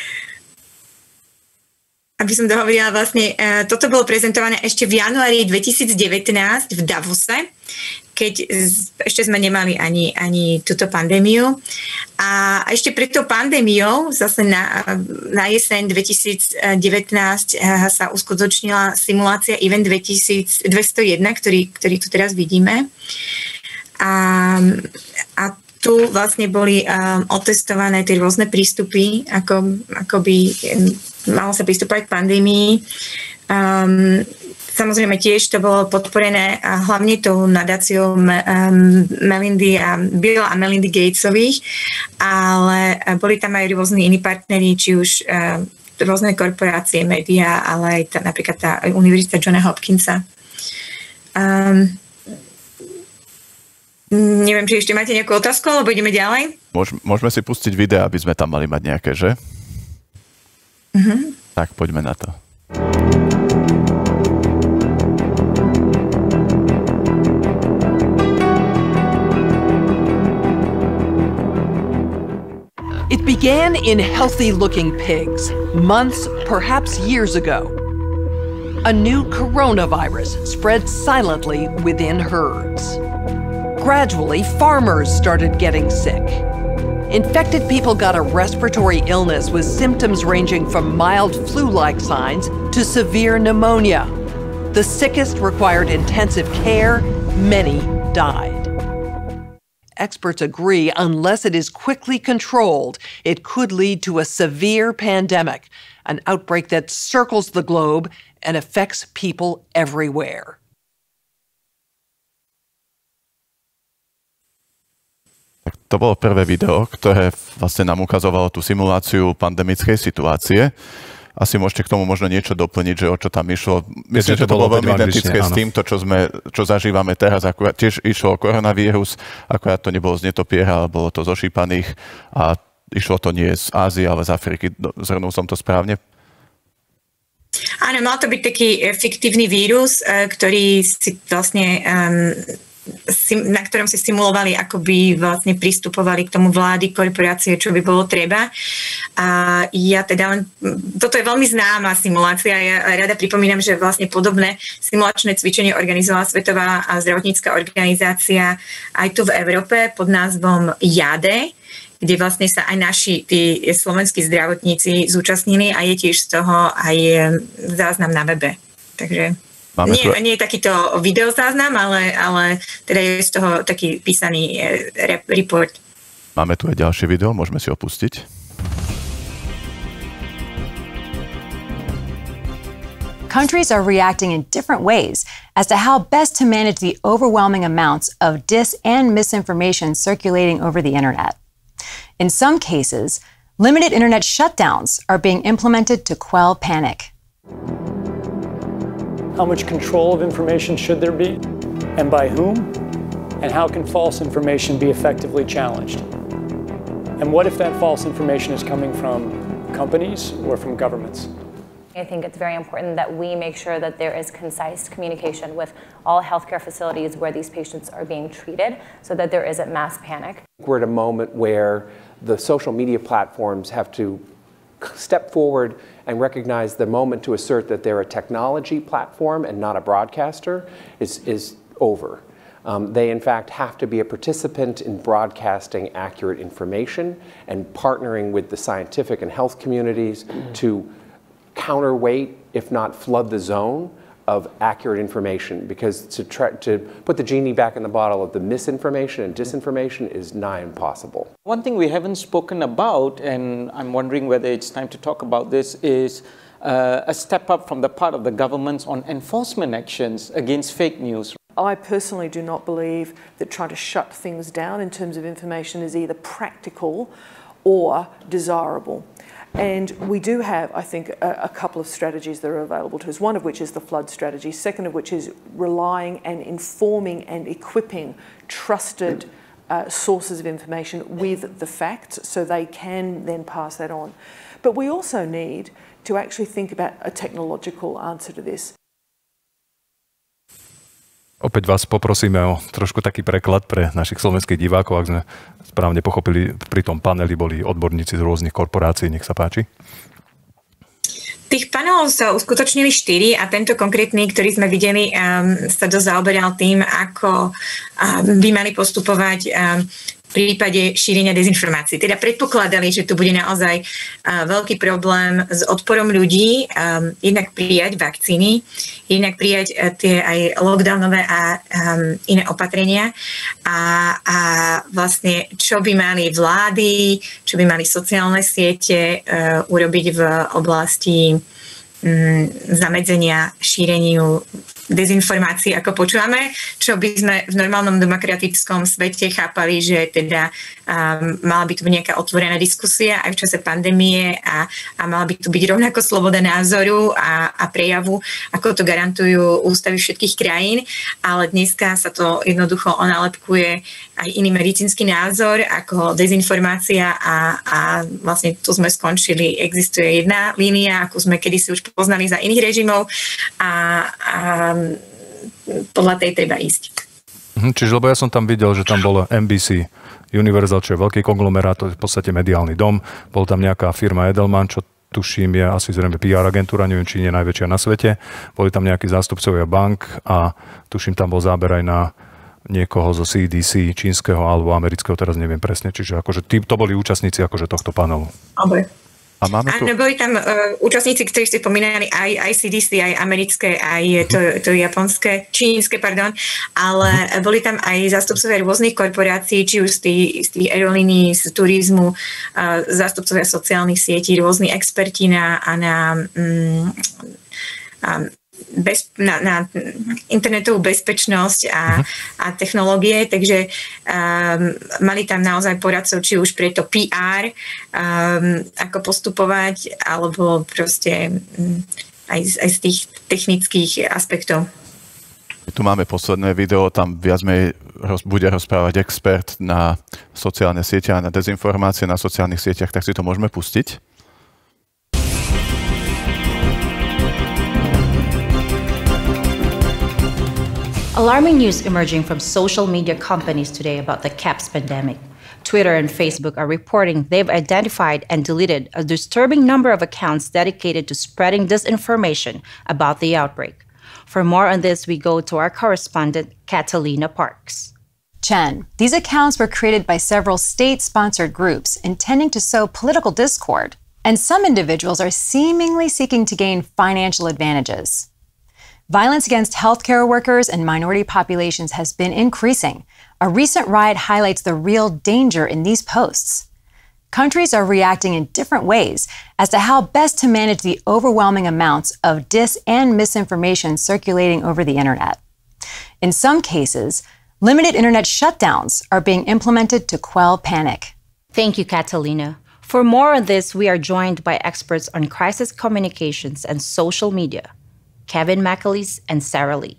Aby som dohovorila, vlastne toto bolo prezentované ešte v januári dvetisícdevätnásť v Davose, keď ešte sme nemali ani, ani túto pandémiu. A ešte pred tou pandémiou, zase na, na jeseň dvetisícdevätnásť sa uskutočnila simulácia Event dvetisícdvestojedna, ktorý, ktorý tu teraz vidíme. A, a tu vlastne boli um, otestované tie rôzne prístupy, ako, ako by malo sa pristúpať k pandémii. Um, samozrejme tiež to bolo podporené hlavne tou nadáciou um, Melindy a Billa a Melindy Gatesových, ale boli tam aj rôzni iní partneri, či už um, rôzne korporácie, médiá, ale aj tá, napríklad tá Univerzita Johna Hopkinsa. Um, Neviem, či ešte máte nejakú otázku, alebo ideme ďalej? Môž, môžeme si pustiť video, aby sme tam mali mať nejaké, že? Uh-huh. Tak, poďme na to. It began in healthy-looking pigs, months, perhaps years ago. A new coronavirus spread silently within herds. Gradually, farmers started getting sick. Infected people got a respiratory illness with symptoms ranging from mild flu-like signs to severe pneumonia. The sickest required intensive care. Many died. Experts agree unless it is quickly controlled, it could lead to a severe pandemic, an outbreak that circles the globe and affects people everywhere. To bolo prvé video, ktoré vlastne nám ukazovalo tú simuláciu pandemickej situácie. Asi môžete k tomu možno niečo doplniť, že o čo tam išlo. Myslím, že to bolo veľmi identické s týmto, čo, sme, čo zažívame teraz. Akurát tiež išlo o koronavírus, akurát to nebolo z netopiera, ale bolo to zo šípaných a išlo to nie z Ázie, ale z Afriky. Zhrnul som to správne? Áno, mal to byť taký fiktívny vírus, ktorý si vlastne... Um, na ktorom si simulovali, ako by vlastne pristupovali k tomu vlády, korporácie, čo by bolo treba. A ja teda len, toto je veľmi známa simulácia. Ja rada pripomínam, že vlastne podobné simulačné cvičenie organizovala Svetová zdravotnícka organizácia aj tu v Európe pod názvom JADE, kde vlastne sa aj naši tí slovenskí zdravotníci zúčastnili a je tiež z toho aj záznam na webe. Takže Máme nie, tu... nie je takýto videozáznam, ale, ale teda je z toho taký písaný report. Máme tu aj ďalšie video, môžeme si ho pustiť. Countries are reacting in different ways as to how best to manage the overwhelming amounts of dis and misinformation circulating over the internet. In some cases, limited internet shutdowns are being implemented to quell panic. How much control of information should there be, and by whom? And how can false information be effectively challenged? And what if that false information is coming from companies or from governments? I think it's very important that we make sure that there is concise communication with all healthcare facilities where these patients are being treated so that there isn't mass panic. We're at a moment where the social media platforms have to step forward and recognize the moment to assert that they're a technology platform and not a broadcaster is, is over. Um, they, in fact, have to be a participant in broadcasting accurate information and partnering with the scientific and health communities to counterweight, if not flood the zone, of accurate information, because to try to put the genie back in the bottle of the misinformation and disinformation is nigh impossible. One thing we haven't spoken about, and I'm wondering whether it's time to talk about this, is uh, a step up from the part of the governments on enforcement actions against fake news. I personally do not believe that trying to shut things down in terms of information is either practical or desirable. And we do have, I think, a, a couple of strategies that are available to us, one of which is the flood strategy, second of which is relying and informing and equipping trusted uh, sources of information with the facts so they can then pass that on. But we also need to actually think about a technological answer to this. Opäť vás poprosíme o trošku taký preklad pre našich slovenských divákov, ak sme správne pochopili, pri tom paneli boli odborníci z rôznych korporácií. Nech sa páči. Tých panelov sa uskutočnili štyri a tento konkrétny, ktorý sme videli, um, sa dosť zaoberal tým, ako um, by mali postupovať um, v prípade šírenia dezinformácií. Teda predpokladali, že tu bude naozaj uh, veľký problém s odporom ľudí, um, jednak prijať vakcíny, jednak prijať uh, tie aj lockdownové a um, iné opatrenia a, a vlastne čo by mali vlády, čo by mali sociálne siete uh, urobiť v oblasti um, zamedzenia šíreniu dezinformácií, ako počúvame, čo by sme v normálnom demokratickom svete chápali, že teda um, mala by tu byť nejaká otvorená diskusia aj v čase pandémie a, a mala by tu byť rovnako sloboda názoru a, a prejavu, ako to garantujú ústavy všetkých krajín, ale dneska sa to jednoducho onálepkuje aj iný medicínsky názor ako dezinformácia a, a vlastne tu sme skončili. Existuje jedna línia, ako sme kedysi už poznali za iných režimov a, a podľa tej treba ísť. Čiže, lebo ja som tam videl, že tam bolo em bí sí Universal, čo je veľký konglomerát, to je v podstate mediálny dom. Bol tam nejaká firma Edelman, čo tuším je asi zrejme pé er agentúra, neviem, či nie je najväčšia na svete. Boli tam nejakí zástupcovia bank a tuším, tam bol záber aj na niekoho zo cé dé cé, čínskeho alebo amerického, teraz neviem presne. Čiže akože tí, to boli účastníci akože tohto panelu. Dobre. A máme tu... Áno, boli tam uh, účastníci, ktorí ste pomínali, aj, aj cé dé cé, aj americké, aj to, to japonské, čínske, pardon, ale uh-huh. boli tam aj zástupcovia rôznych korporácií, či už z tých, z tých aerolínií, z turizmu, uh, zástupcovia sociálnych sietí, rôzni experti na, a na... Um, um, Bez, na, na internetovú bezpečnosť a, uh-huh. a technológie, takže um, mali tam naozaj poradcov, či už pre to pé er, um, ako postupovať, alebo proste um, aj, aj z tých technických aspektov. Tu máme posledné video, tam viac menej roz, bude rozprávať expert na sociálne siete a na dezinformácie na sociálnych sieťach, tak si to môžeme pustiť. Alarming news emerging from social media companies today about the CAPS pandemic. Twitter and Facebook are reporting they've identified and deleted a disturbing number of accounts dedicated to spreading disinformation about the outbreak. For more on this, we go to our correspondent, Catalina Parks. Chen, these accounts were created by several state-sponsored groups intending to sow political discord, and some individuals are seemingly seeking to gain financial advantages. Violence against healthcare workers and minority populations has been increasing. A recent riot highlights the real danger in these posts. Countries are reacting in different ways as to how best to manage the overwhelming amounts of dis and misinformation circulating over the internet. In some cases, limited internet shutdowns are being implemented to quell panic. Thank you, Catalina. For more on this, we are joined by experts on crisis communications and social media, Kevin McAleese and Sarah Lee.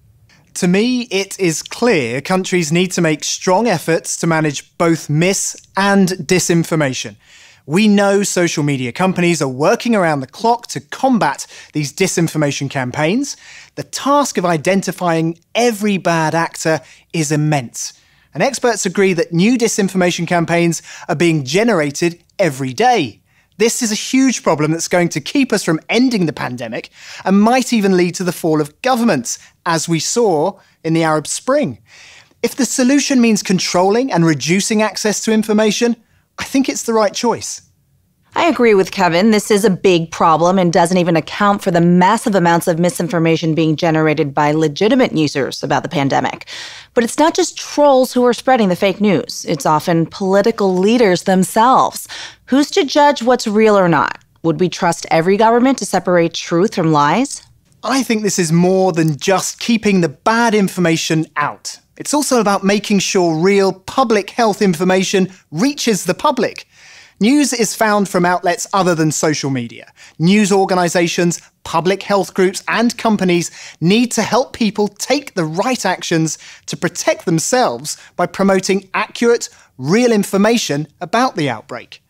To me, it is clear countries need to make strong efforts to manage both mis- and disinformation. We know social media companies are working around the clock to combat these disinformation campaigns. The task of identifying every bad actor is immense. And experts agree that new disinformation campaigns are being generated every day. This is a huge problem that's going to keep us from ending the pandemic and might even lead to the fall of governments, as we saw in the Arab Spring. If the solution means controlling and reducing access to information, I think it's the right choice. I agree with Kevin. This is a big problem and doesn't even account for the massive amounts of misinformation being generated by legitimate users about the pandemic. But it's not just trolls who are spreading the fake news. It's often political leaders themselves. Who's to judge what's real or not? Would we trust every government to separate truth from lies? I think this is more than just keeping the bad information out. It's also about making sure real public health information reaches the public. News is found from outlets other than social media. News organisations, public health groups and companies need to help people take the right actions to protect themselves by promoting accurate, real information about the outbreak.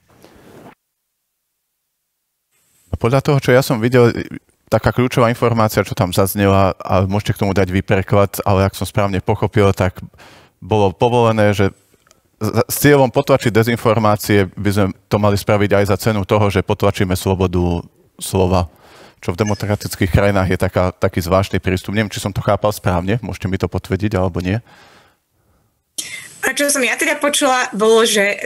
Podľa toho, čo ja som videl, taká kľúčová informácia, čo tam zaznela, a môžete k tomu dať vy preklad, ale ak som správne pochopil, tak bolo povolené, že s cieľom potlačiť dezinformácie by sme to mali spraviť aj za cenu toho, že potlačíme slobodu slova, čo v demokratických krajinách je taká, taký zvláštny prístup. Neviem, či som to chápal správne, môžete mi to potvrdiť, alebo nie? A čo som ja teda počula, bolo, že,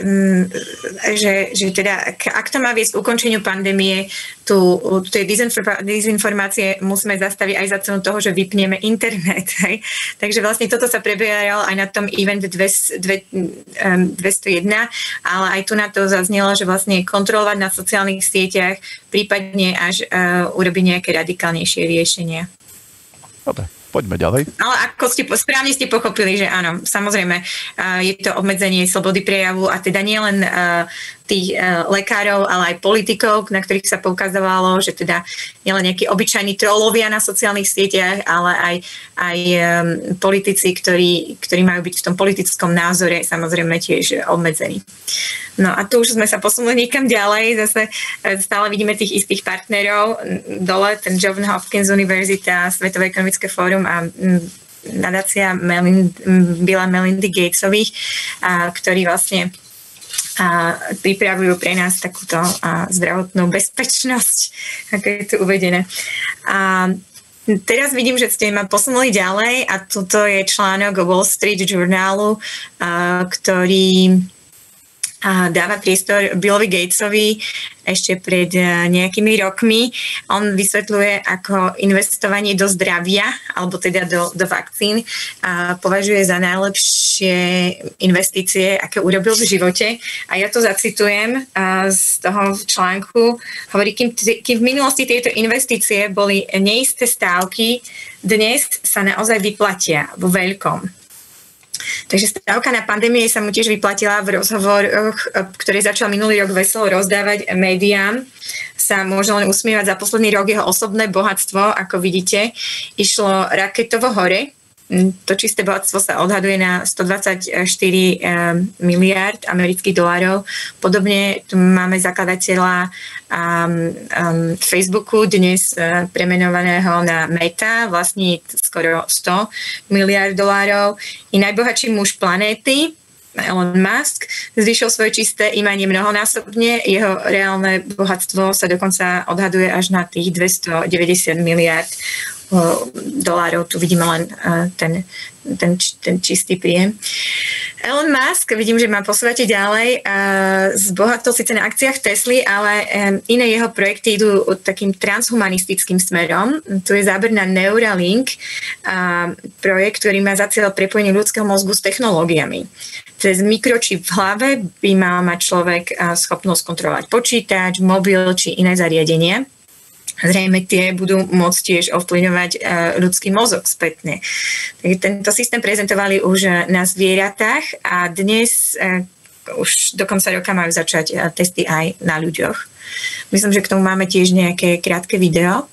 že, že teda, ak to má viesť k ukončeniu pandémie, tu, tu dezinformácie musíme zastaviť aj za cenu toho, že vypneme internet. Hej. Takže vlastne toto sa preberalo aj na tom event dvestojeden, ale aj tu na to zaznelo, že vlastne kontrolovať na sociálnych sieťach, prípadne až uh, urobiť nejaké radikálnejšie riešenia. Dobre. Poďme ďalej. Ale ako ste, správne ste pochopili, že áno, samozrejme je to obmedzenie slobody prejavu a teda nie len tých lekárov, ale aj politikov, na ktorých sa poukazovalo, že teda nielen nejakí obyčajní trollovia na sociálnych sieťach, ale aj, aj politici, ktorí, ktorí majú byť v tom politickom názore samozrejme tiež obmedzení. No a tu už sme sa posunuli niekam ďalej, zase stále vidíme tých istých partnerov dole, ten Johns Hopkins Univerzita, Svetové ekonomické fórum a nadácia Melind, Billa Melindy Gatesových, a, ktorí vlastne a, pripravujú pre nás takúto a, zdravotnú bezpečnosť, ako je tu uvedené. A teraz vidím, že ste ma posunuli ďalej a toto je článok Wall Street Journalu, a, ktorý a dáva priestor Billovi Gatesovi ešte pred nejakými rokmi. On vysvetľuje, ako investovanie do zdravia, alebo teda do, do vakcín, a považuje za najlepšie investície, aké urobil v živote. A ja to zacitujem z toho článku. Hovorí, kým, kým v minulosti tieto investície boli neisté stávky, dnes sa naozaj vyplatia vo veľkom. Takže stávka na pandémie sa mu tiež vyplatila. V rozhovoroch, ktorý začal minulý rok veselo rozdávať médiám, sa môže len usmievať. Za posledný rok jeho osobné bohatstvo, ako vidíte, išlo raketovo hore. To čisté bohatstvo sa odhaduje na stodvadsaťštyri miliárd amerických dolárov. Podobne tu máme zakladateľa um, um, Facebooku, dnes uh, premenovaného na Meta, vlastní skoro sto miliárd dolárov. I najbohatší muž planéty, Elon Musk, zvýšil svoje čisté imanie mnohonásobne. Jeho reálne bohatstvo sa dokonca odhaduje až na tých dvestodeväťdesiat miliárd dolárov. Tu vidíme len uh, ten, ten, ten čistý príjem. Elon Musk, vidím, že ma posúvate ďalej, uh, zbohatol síce na akciách Tesly, ale um, iné jeho projekty idú takým transhumanistickým smerom. Tu je záber na Neuralink, uh, projekt, ktorý má za cieľ prepojenie ľudského mozgu s technológiami. Cez mikročip v hlave by mal mať človek uh, schopnosť kontrolovať počítač, mobil či iné zariadenie. Zrejme tie budú môcť tiež ovplyvňovať ľudský mozog spätne. Takže tento systém prezentovali už na zvieratách a dnes už do konca roka majú začať testy aj na ľuďoch. Myslím, že k tomu máme tiež nejaké krátke video.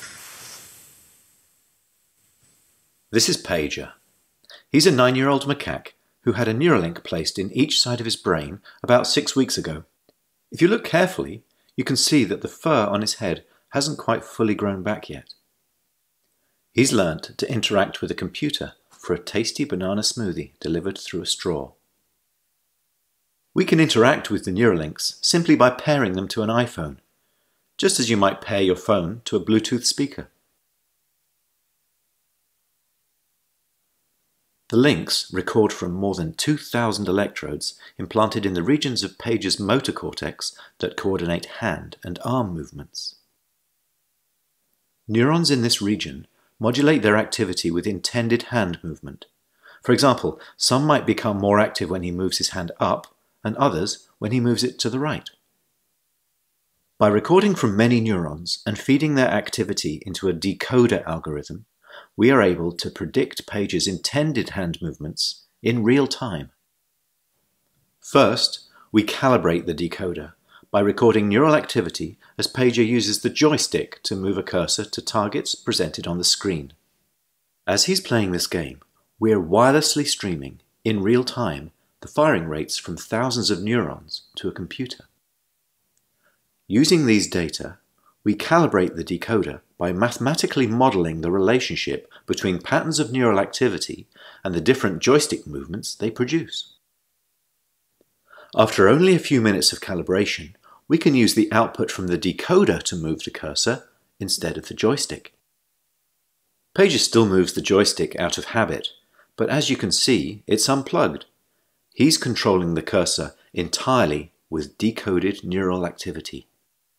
This is Pager. He's a nine-year-old macaque who had a Neuralink placed in each side of his brain about six weeks ago. If you look carefully, you can see that the fur on his head hasn't quite fully grown back yet. He's learnt to interact with a computer for a tasty banana smoothie delivered through a straw. We can interact with the Neuralinks simply by pairing them to an iPhone, just as you might pair your phone to a Bluetooth speaker. The links record from more than two thousand electrodes implanted in the regions of Pager's motor cortex that coordinate hand and arm movements. Neurons in this region modulate their activity with intended hand movement. For example, some might become more active when he moves his hand up, and others when he moves it to the right. By recording from many neurons and feeding their activity into a decoder algorithm, we are able to predict Pager's intended hand movements in real time. First, we calibrate the decoder by recording neural activity as Pager uses the joystick to move a cursor to targets presented on the screen. As he's playing this game, we're wirelessly streaming, in real time, the firing rates from thousands of neurons to a computer. Using these data, we calibrate the decoder by mathematically modeling the relationship between patterns of neural activity and the different joystick movements they produce. After only a few minutes of calibration, we can use the output from the decoder to move the cursor instead of the joystick. Pager still moves the joystick out of habit, but as you can see, it's unplugged. He's controlling the cursor entirely with decoded neural activity.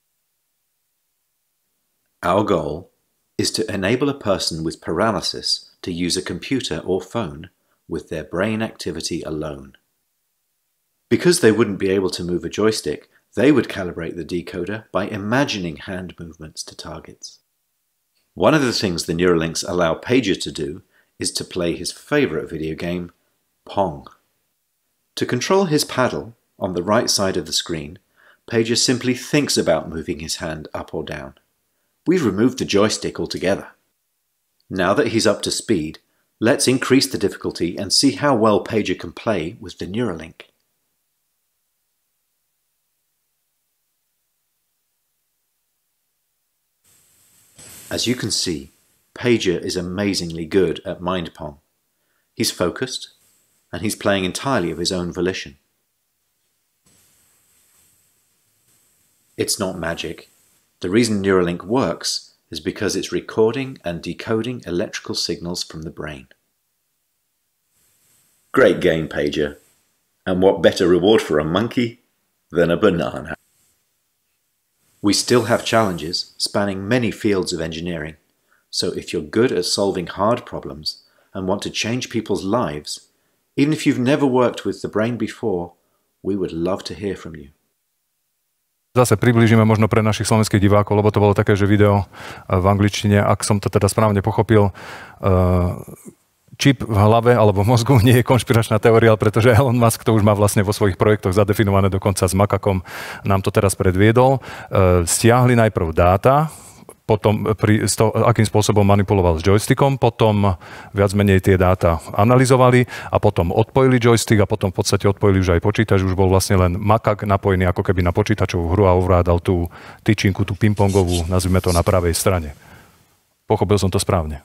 Our goal is to enable a person with paralysis to use a computer or phone with their brain activity alone. Because they wouldn't be able to move a joystick, they would calibrate the decoder by imagining hand movements to targets. One of the things the Neuralinks allow Pager to do is to play his favourite video game, Pong. To control his paddle, on the right side of the screen, Pager simply thinks about moving his hand up or down. We've removed the joystick altogether. Now that he's up to speed, let's increase the difficulty and see how well Pager can play with the Neuralink. As you can see, Pager is amazingly good at Mind Pong. He's focused, and he's playing entirely of his own volition. It's not magic. The reason Neuralink works is because it's recording and decoding electrical signals from the brain. Great game, Pager. And what better reward for a monkey than a banana? We still have challenges spanning many fields of engineering, so if you're good at solving hard problems and want to change people's lives, even if you've never worked with the brain before, we would love to hear from you. Zase priblížime možno pre našich slovenských divákov, lebo to bolo také, že video v angličtine, ak som to teda správne pochopil, čip v hlave alebo v mozgu nie je konšpiračná teória, pretože Elon Musk to už má vlastne vo svojich projektoch zadefinované dokonca s makakom, nám to teraz predviedol. Stiahli najprv dáta, potom pri, to, akým spôsobom manipuloval s joystickom, potom viac menej tie dáta analyzovali a potom odpojili joystick a potom v podstate odpojili už aj počítač, už bol vlastne len makak napojený ako keby na počítačovú hru a ovládal tú tyčinku, tú pingpongovú, nazvime to na pravej strane. Pochopil som to správne.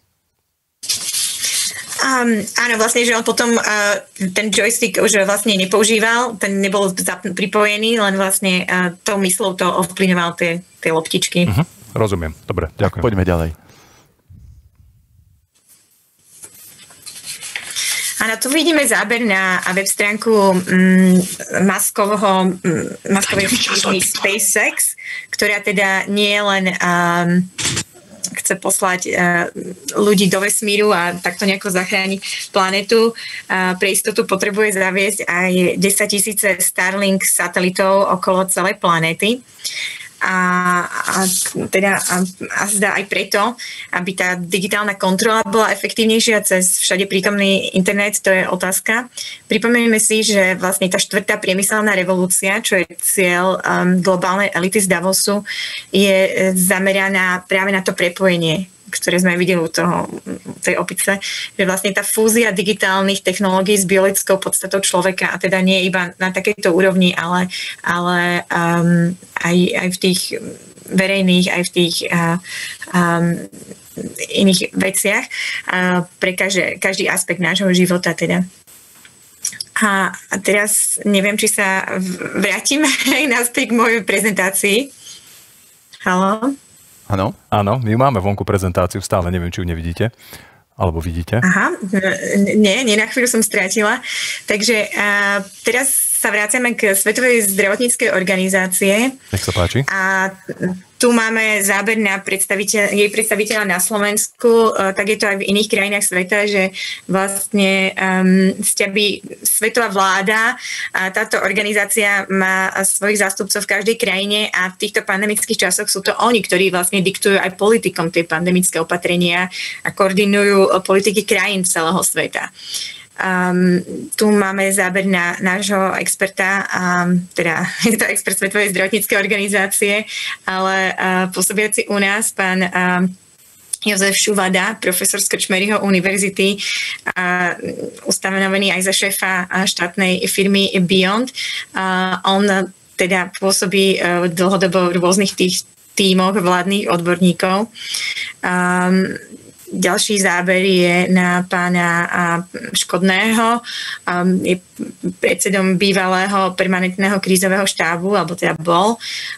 Um, áno, vlastne, že on potom uh, ten joystick už vlastne nepoužíval, ten nebol pripojený, len vlastne uh, tou myslou to ovplyvňoval tie, tie loptičky. Uh-huh. Rozumiem. Dobre, ďakujem. Poďme ďalej. Áno, tu vidíme záber na web stránku um, maskového, um, maskovej firmy SpaceX, ktorá teda nie je len um, chce poslať uh, ľudí do vesmíru a takto nejako zachrániť planetu. Uh, pre istotu potrebuje zaviesť aj desaťtisíce Starlink satelitov okolo celej planéty. A, a teda a, a zdá aj preto, aby tá digitálna kontrola bola efektívnejšia cez všade prítomný internet, to je otázka. Pripomenieme si, že vlastne tá štvrtá priemyselná revolúcia, čo je cieľ um, globálnej elity z Davosu, je zameraná práve na to prepojenie, ktoré sme videli u toho, tej opice, že vlastne tá fúzia digitálnych technológií s biologickou podstatou človeka, a teda nie iba na takejto úrovni, ale, ale um, aj, aj v tých verejných, aj v tých uh, um, iných veciach uh, pre každý, každý aspekt nášho života teda. A teraz neviem, či sa vrátim naspäť k mojej prezentácii. Haló? Áno? Áno, my máme vonku prezentáciu stále, neviem, či ju nevidíte. Alebo vidíte? Aha, nie, nie, na chvíľu som strátila. Takže uh, teraz sa vraciame k Svetovej zdravotníckej organizácie. Nech sa páči. A tu máme záber na predstaviteľ, jej predstaviteľa na Slovensku, tak je to aj v iných krajinách sveta, že vlastne um, sťaby svetová vláda a táto organizácia má svojich zástupcov v každej krajine a v týchto pandemických časoch sú to oni, ktorí vlastne diktujú aj politikom tie pandemické opatrenia a koordinujú politiky krajín celého sveta. Um, tu máme záber na nášho experta, um, teda je to expert Svetovej zdravotníckej organizácie, ale uh, pôsobiaci u nás, pán um, Jozef Šuvada, profesor z Krčmeryho univerzity, uh, ustanovený aj za šéfa štátnej firmy Beyond. Uh, on teda pôsobí uh, dlhodobo v rôznych tých tímoch vládnych odborníkov. Um, Ďalší záber je na pána Škodného, je predsedom bývalého permanentného krízového štábu, alebo teda bol,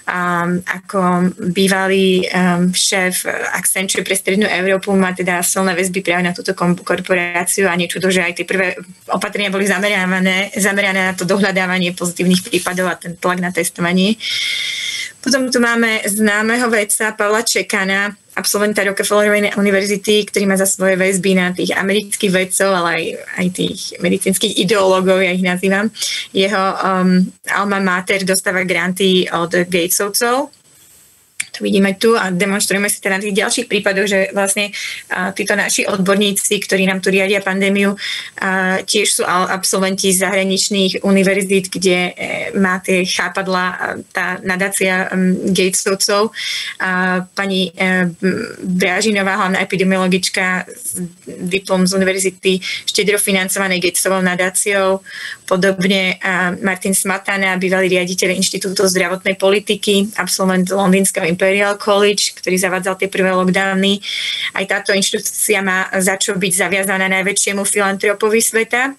ako bývalý šéf Accenture pre strednú Európu, má teda silné väzby práve na túto korporáciu a nečudo, že aj tie prvé opatrenia boli zamerané, zamerané na to dohľadávanie pozitívnych prípadov a ten tlak na testovanie. Potom tu máme známeho vedca Pavla Čekana, absolventa Rockefellerovej univerzity, ktorý má za svoje väzby na tých amerických vedcov, ale aj, aj tých medicínskych ideológov, ja ich nazývam. Jeho um, alma mater dostáva granty od Gatesovcov. To vidíme tu a demonstrujeme si teda na tých ďalších prípadoch, že vlastne uh, títo naši odborníci, ktorí nám tu riadia pandémiu, uh, tiež sú absolventi zahraničných univerzít, kde uh, má tie chápadla uh, tá nadácia um, Gatesovcov. Uh, pani uh, Brážinová, hlavná epidemiologička, diplom z univerzity štedro financovanej Gatesovou nadáciou. Podobne uh, Martin Smatana, bývalý riaditeľ Inštitútu zdravotnej politiky, absolvent londýnskeho Imperial College, ktorý zavádzal tie prvé lockdowny. Aj táto inštitúcia má za čo byť zaviazaná najväčšiemu filantropovi sveta.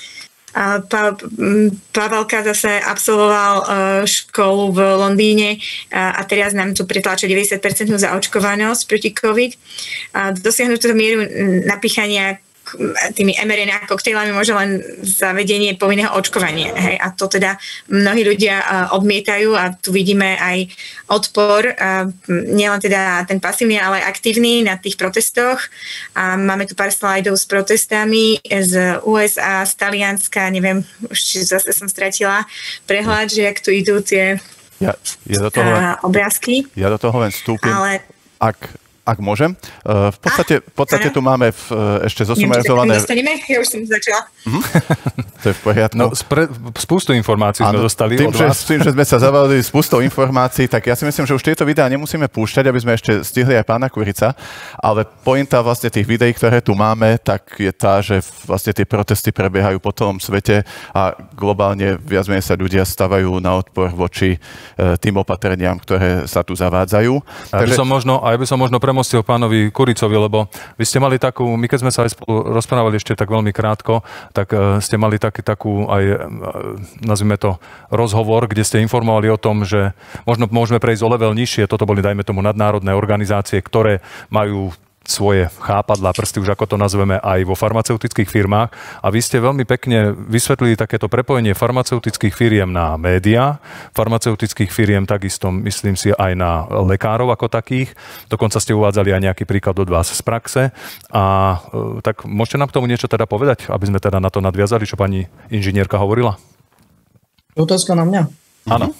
Pa, Pavelka zase absolvoval školu v Londýne a teraz nám tu pretláča deväťdesiat percent zaočkovanosť proti COVID. Dosiahnuť túto mieru napíchania tými em er en á koktejlami môže len zavedenie povinného očkovania. Hej. A to teda mnohí ľudia odmietajú a tu vidíme aj odpor, nielen teda ten pasívny, ale aj aktívny na tých protestoch. A máme tu pár slajdov s protestami z ú es á, z Talianska, neviem, už zase som stratila prehľad, že jak tu idú tie ja, ja do toho len, obrázky. Ja do toho len vstúpim. Ale... Ak Ak môžem. V podstate, v podstate tu máme v, ešte zosumarizované... Neviem, dostaneme? Ja už som začala. Mm-hmm. To je v poriadku. No, spre, spustu informácií sme dostali tým, od vás. Že, tým, že sme sa zavalili spustou informácií, tak ja si myslím, že už tieto videá nemusíme púšťať, aby sme ešte stihli aj pána Kurica, ale pointa vlastne tých videí, ktoré tu máme, tak je tá, že vlastne tie protesty prebiehajú po celom svete a globálne viac menej sa ľudia stavajú na odpor voči tým opatreniam, ktoré sa tu zavádzajú. A Takže... by som možno, a ja by som možno premostil pánovi Kuricovi, lebo vy ste mali takú, my keď sme sa aj spolu rozprávali ešte tak veľmi krátko, tak ste mali taký, takú aj, nazvime to, rozhovor, kde ste informovali o tom, že možno môžeme prejsť o level nižšie, toto boli, dajme tomu, nadnárodné organizácie, ktoré majú svoje chápadlá, prsty, už ako to nazveme, aj vo farmaceutických firmách. A vy ste veľmi pekne vysvetlili takéto prepojenie farmaceutických firiem na médiá, farmaceutických firiem takisto, myslím si, aj na lekárov ako takých. Dokonca ste uvádzali aj nejaký príklad od vás z praxe. A tak môžete nám k tomu niečo teda povedať, aby sme teda na to nadviazali, čo pani inžinierka hovorila? Otázka na mňa. Áno.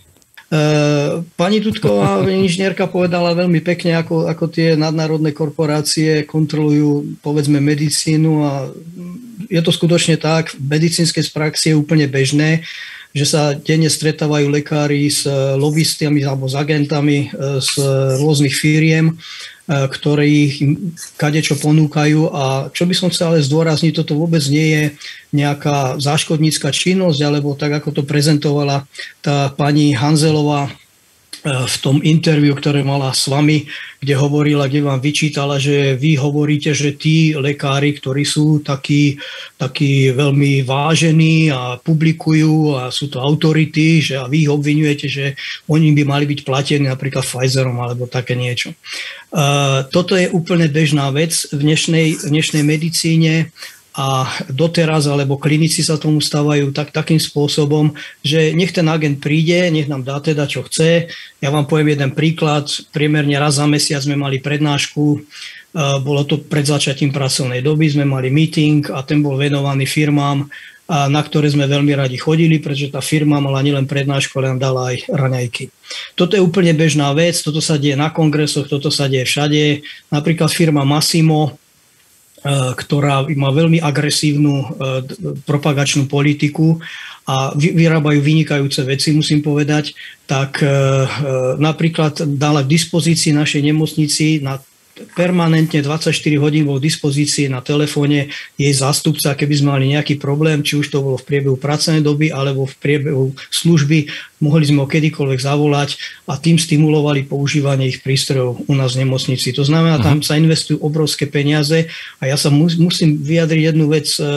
Pani Tutková, inžinierka, povedala veľmi pekne, ako, ako tie nadnárodné korporácie kontrolujú, povedzme, medicínu a je to skutočne tak. V medicínskej praxi je úplne bežné, že sa denne stretávajú lekári s lobbystami alebo s agentami z rôznych firiem, ktorí im kadečo ponúkajú. A čo by som chcel ale zdôrazniť, toto vôbec nie je nejaká záškodnícka činnosť, alebo tak, ako to prezentovala tá pani Hanzelová v tom interviu, ktoré mala s vami, kde hovorila, kde vám vyčítala, že vy hovoríte, že tí lekári, ktorí sú takí, takí veľmi vážení a publikujú a sú to autority, že a vy ich obviňujete, že oni by mali byť platení napríklad Pfizerom alebo také niečo. Uh, toto je úplne bežná vec v dnešnej, v dnešnej medicíne a doteraz, alebo klinici sa tomu stávajú tak, takým spôsobom, že nech ten agent príde, nech nám dá teda, čo chce. Ja vám poviem jeden príklad. Priemerne raz za mesiac sme mali prednášku, bolo to pred začatím pracovnej doby, sme mali meeting a ten bol venovaný firmám, na ktoré sme veľmi radi chodili, pretože tá firma mala nielen prednášku, ale nám dala aj raňajky. Toto je úplne bežná vec, toto sa deje na kongresoch, toto sa deje všade. Napríklad firma Massimo, ktorá má veľmi agresívnu propagačnú politiku a vyrábajú vynikajúce veci, musím povedať, tak napríklad dala k dispozícii našej nemocnici na permanentne dvadsaťštyri hodín bol v dispozícii na telefóne jej zástupca, keby sme mali nejaký problém, či už to bolo v priebehu pracovnej doby alebo v priebehu služby, mohli sme ho kedykoľvek zavolať a tým stimulovali používanie ich prístrojov u nás v nemocnici. To znamená, tam sa investujú obrovské peniaze a ja sa mus, musím vyjadriť jednu vec e,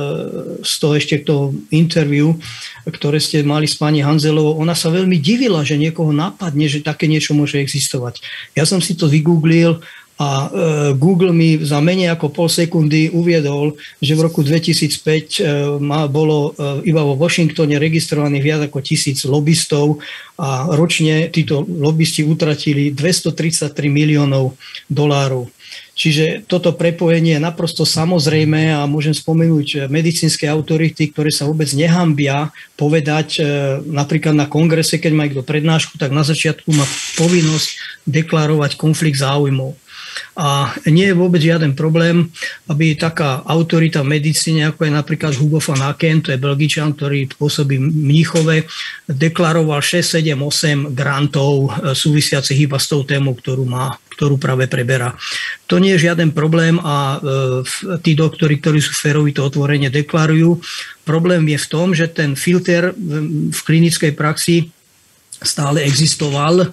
z toho ešte k toho interviu, ktoré ste mali s pani Hanzelovou. Ona sa veľmi divila, že niekoho napadne, že také niečo môže existovať. Ja som si to vygooglil a Google mi za menej ako pol sekundy uviedol, že v roku dvetisícpäť bolo iba vo Washingtone registrovaných viac ako tisíc lobbystov a ročne títo lobbysti utratili dvestotridsaťtri miliónov dolárov. Čiže toto prepojenie je naprosto samozrejme a môžem spomenúť medicínske autority, ktoré sa vôbec nehambia povedať napríklad na kongrese, keď má niekto prednášku, tak na začiatku má povinnosť deklarovať konflikt záujmov. A nie je vôbec žiaden problém, aby taká autorita v medicíne, ako je napríklad Hugo van Aken, to je Belgičan, ktorý pôsobí v Mníchove, deklaroval šesť, sedem, osem grantov súvisiacich iba s tou témou, ktorú má, ktorú práve preberá. To nie je žiaden problém a e, tí doktori, ktorí sú férovi, to otvorene deklarujú. Problém je v tom, že ten filter v, v klinickej praxi stále existoval.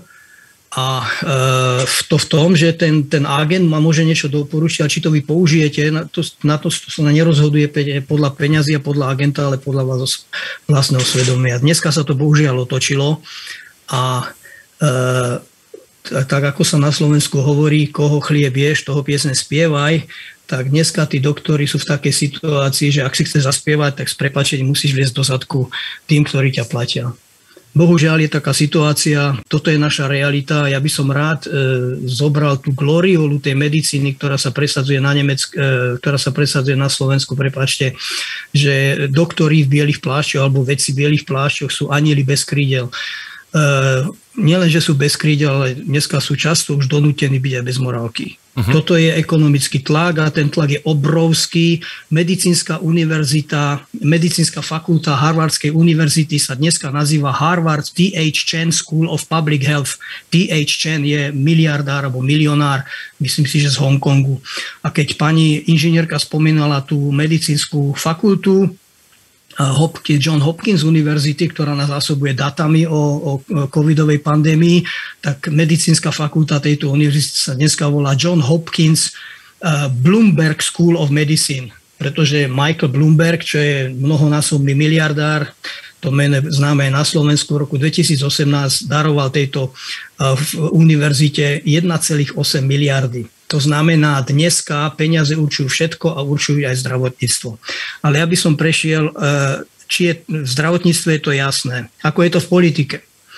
A e, to v tom, že ten, ten agent ma môže niečo doporučiť, ale či to vy použijete, na to, na to sa nerozhoduje podľa peňazí a podľa agenta, ale podľa vás vlastného svedomia. Dneska sa to bohužiaľ otočilo a e, tak ako sa na Slovensku hovorí, koho chlieb ješ, toho piesne spievaj, tak dneska tí doktori sú v takej situácii, že ak si chce zaspievať, tak s prepáčením musíš vliesť do zadku tým, ktorí ťa platia. Bohužiaľ je taká situácia, toto je naša realita. Ja by som rád e, zobral tú gloriolu tej medicíny, ktorá sa presadzuje na Nemeck, e, ktorá sa presadzuje na Slovensku, prepáčte, že doktori v bielých plášťoch alebo vedci v bielých plášťoch sú anjeli bez krídel. E, nielen, že sú bez krídel, ale dneska sú často už donútení byť aj bez morálky. Uh-huh. Toto je ekonomický tlak a ten tlak je obrovský. Medicínska univerzita, medicínska fakulta Harvardskej univerzity sa dneska nazýva Harvard T H Chan School of Public Health. T H Chan je miliardár alebo milionár, myslím si, že z Hongkongu. A keď pani inžinierka spomínala tú medicínsku fakultu, Hopkins, John Hopkins univerzity, ktorá nás zásobuje datami o, o covidovej pandémii, tak medicínska fakulta tejto univerzity sa dneska volá John Hopkins uh, Bloomberg School of Medicine, pretože Michael Bloomberg, čo je mnohonásobný miliardár, to meno známe aj na Slovensku, v roku dvetisícosemnásť daroval tejto uh, univerzite jeden celá osem miliardy. To znamená, dneska peniaze určujú všetko a určujú aj zdravotníctvo. Ale ja by som prešiel, či je v zdravotníctve, je to jasné. Ako je to v politike?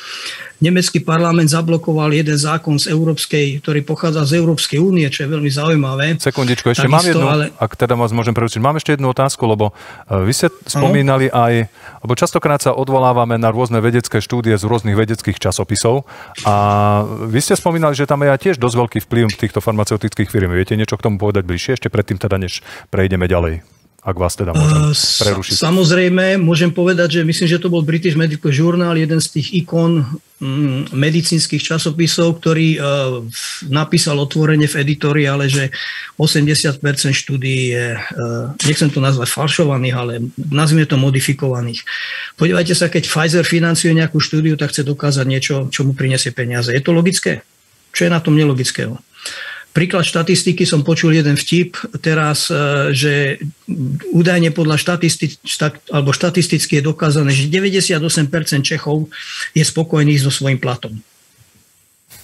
Nemecký parlament zablokoval jeden zákon z Európskej, ktorý pochádza z Európskej únie, čo je veľmi zaujímavé. Sekundičku, ešte Takisto, mám jednu, ale... ak teda vás môžem prerušiť, mám ešte jednu otázku, lebo vy ste spomínali ano? aj, lebo častokrát sa odvolávame na rôzne vedecké štúdie z rôznych vedeckých časopisov a vy ste spomínali, že tam je tiež dosť veľký vplyv týchto farmaceutických firm. Viete niečo k tomu povedať bližšie, ešte predtým teda, než prejdeme ďalej? Ak vás teda môžem prerušiť. Samozrejme, môžem povedať, že myslím, že to bol British Medical Journal, jeden z tých ikon mm, medicínskych časopisov, ktorý uh, napísal otvorene v editoriále, že osemdesiat percent štúdií je, uh, nechcem to nazvať falšovaných, ale nazvime to modifikovaných. Podívajte sa, keď Pfizer financuje nejakú štúdiu, tak chce dokázať niečo, čo mu prinesie peniaze. Je to logické? Čo je na tom nelogického? Príklad štatistiky som počul jeden vtip teraz, že údajne podľa štatistik, štat, alebo štatisticky je dokázané, že deväťdesiatosem percent Čechov je spokojných so svojím platom.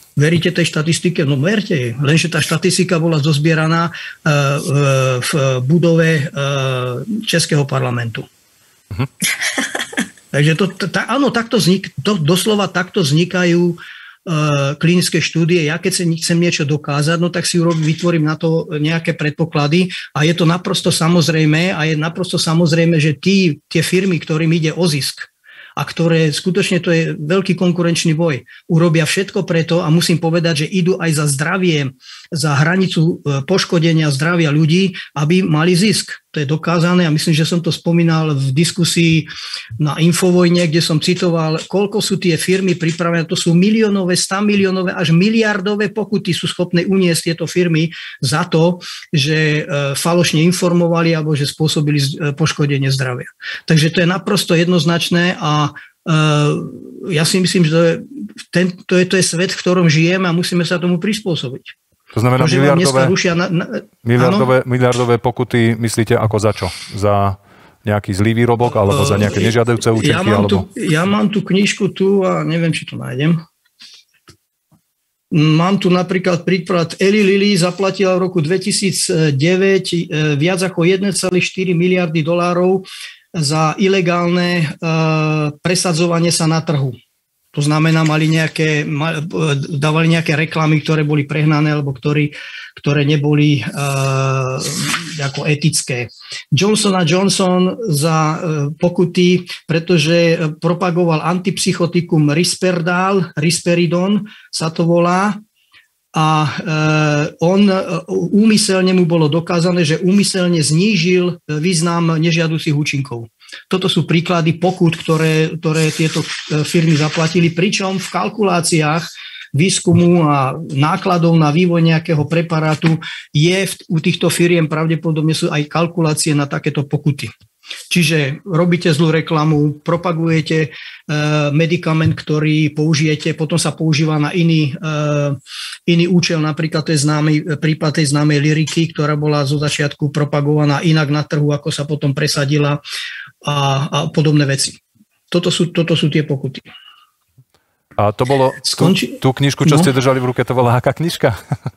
Veríte tej štatistike? No verte jej. Lenže tá štatistika bola zozbieraná v budove Českého parlamentu. Uh-huh. Takže to, tá, áno, takto vznik, to, doslova takto vznikajú klinické štúdie. Ja keď si chcem niečo dokázať, no tak si vytvorím na to nejaké predpoklady a je to naprosto samozrejme a je naprosto samozrejme, že tí, tie firmy, ktorým ide o zisk a ktoré skutočne to je veľký konkurenčný boj, urobia všetko preto a musím povedať, že idú aj za zdravie, za hranicu poškodenia zdravia ľudí, aby mali zisk. To je dokázané a myslím, že som to spomínal v diskusii na Infovojne, kde som citoval, koľko sú tie firmy pripravené. To sú miliónové, stamiliónové až miliardové pokuty sú schopné uniesť tieto firmy za to, že falošne informovali alebo že spôsobili poškodenie zdravia. Takže to je naprosto jednoznačné a ja si myslím, že ten, to, je, to je svet, v ktorom žijeme a musíme sa tomu prispôsobiť. To znamená, to, miliardové, na, na, miliardové, miliardové pokuty, myslíte ako za čo? Za nejaký zlý výrobok, alebo za nejaké nežiadajúce účinky? Ja mám, alebo... tu, ja mám tu knižku tu a neviem, či to nájdem. Mám tu napríklad príklad Eli Lilly zaplatila v roku dvetisícdeväť viac ako jeden celá štyri miliardy dolárov za ilegálne uh, presadzovanie sa na trhu. To znamená, mali nejaké, dávali nejaké reklamy, ktoré boli prehnané alebo ktorý, ktoré neboli uh, ako etické. Johnson and Johnson za uh, pokuty, pretože propagoval antipsychotikum Risperdal, Risperidon sa to volá, a uh, on úmyselne mu bolo dokázané, že úmyselne znížil význam nežiaducich účinkov. Toto sú príklady pokút, ktoré, ktoré tieto firmy zaplatili, pričom v kalkuláciách výskumu a nákladov na vývoj nejakého preparátu je v, u týchto firiem pravdepodobne sú aj kalkulácie na takéto pokuty. Čiže robíte zlú reklamu, propagujete e, medikament, ktorý použijete, potom sa používa na iný, e, iný účel, napríklad to je známy, prípad tej známej Lyriky, ktorá bola zo začiatku propagovaná inak na trhu, ako sa potom presadila a, a podobné veci. Toto sú, toto sú tie pokuty. A to bolo, Skonči... tú, tú knižku, čo no. ste držali v ruke, to bola aká knižka?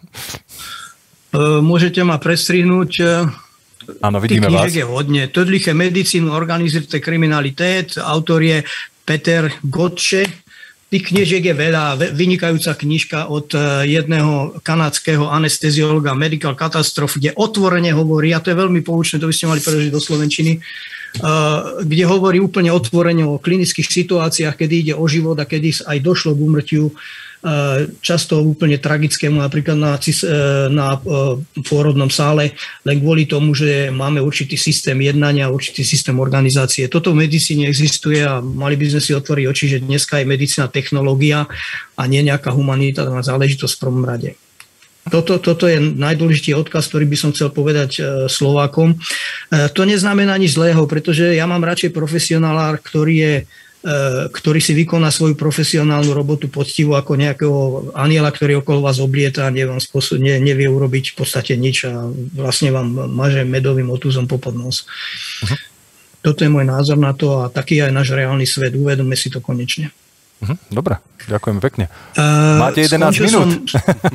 e, môžete ma prestrihnúť. Áno, vidíme vás. Tých knižek je hodne. Tödliche medicínu, organizujete kriminalitét, autor je Peter Gotche. Tých knižiek je veľa. Vynikajúca knižka od jedného kanadského anesteziologa Medical Catastrophe, kde otvorene hovorí, a to je veľmi poučné, to by ste mali preložiť do slovenčiny, kde hovorí úplne otvorene o klinických situáciách, kedy ide o život a kedy aj došlo k úmrtiu, často úplne tragickému, napríklad na, na pôrodnom sále, len kvôli tomu, že máme určitý systém jednania, určitý systém organizácie. Toto v medicíne existuje a mali by sme si otvoriť oči, že dneska je medicína technológia a nie nejaká humanitárna záležitosť v prvom rade. Toto, toto je najdôležitý odkaz, ktorý by som chcel povedať Slovákom. To neznamená nič zlého, pretože ja mám radšej profesionála, ktorý je ktorý si vykoná svoju profesionálnu robotu poctivo ako nejakého aniela, ktorý okolo vás oblieta a nevie, spôsob, ne, nevie urobiť v podstate nič a vlastne vám maže medovým otúzom popod nos. Uh-huh. Toto je môj názor na to a taký je aj náš reálny svet. Uvedomme si to konečne. Uh-huh. Dobre, ďakujem pekne. Uh, Máte jedenásť minút.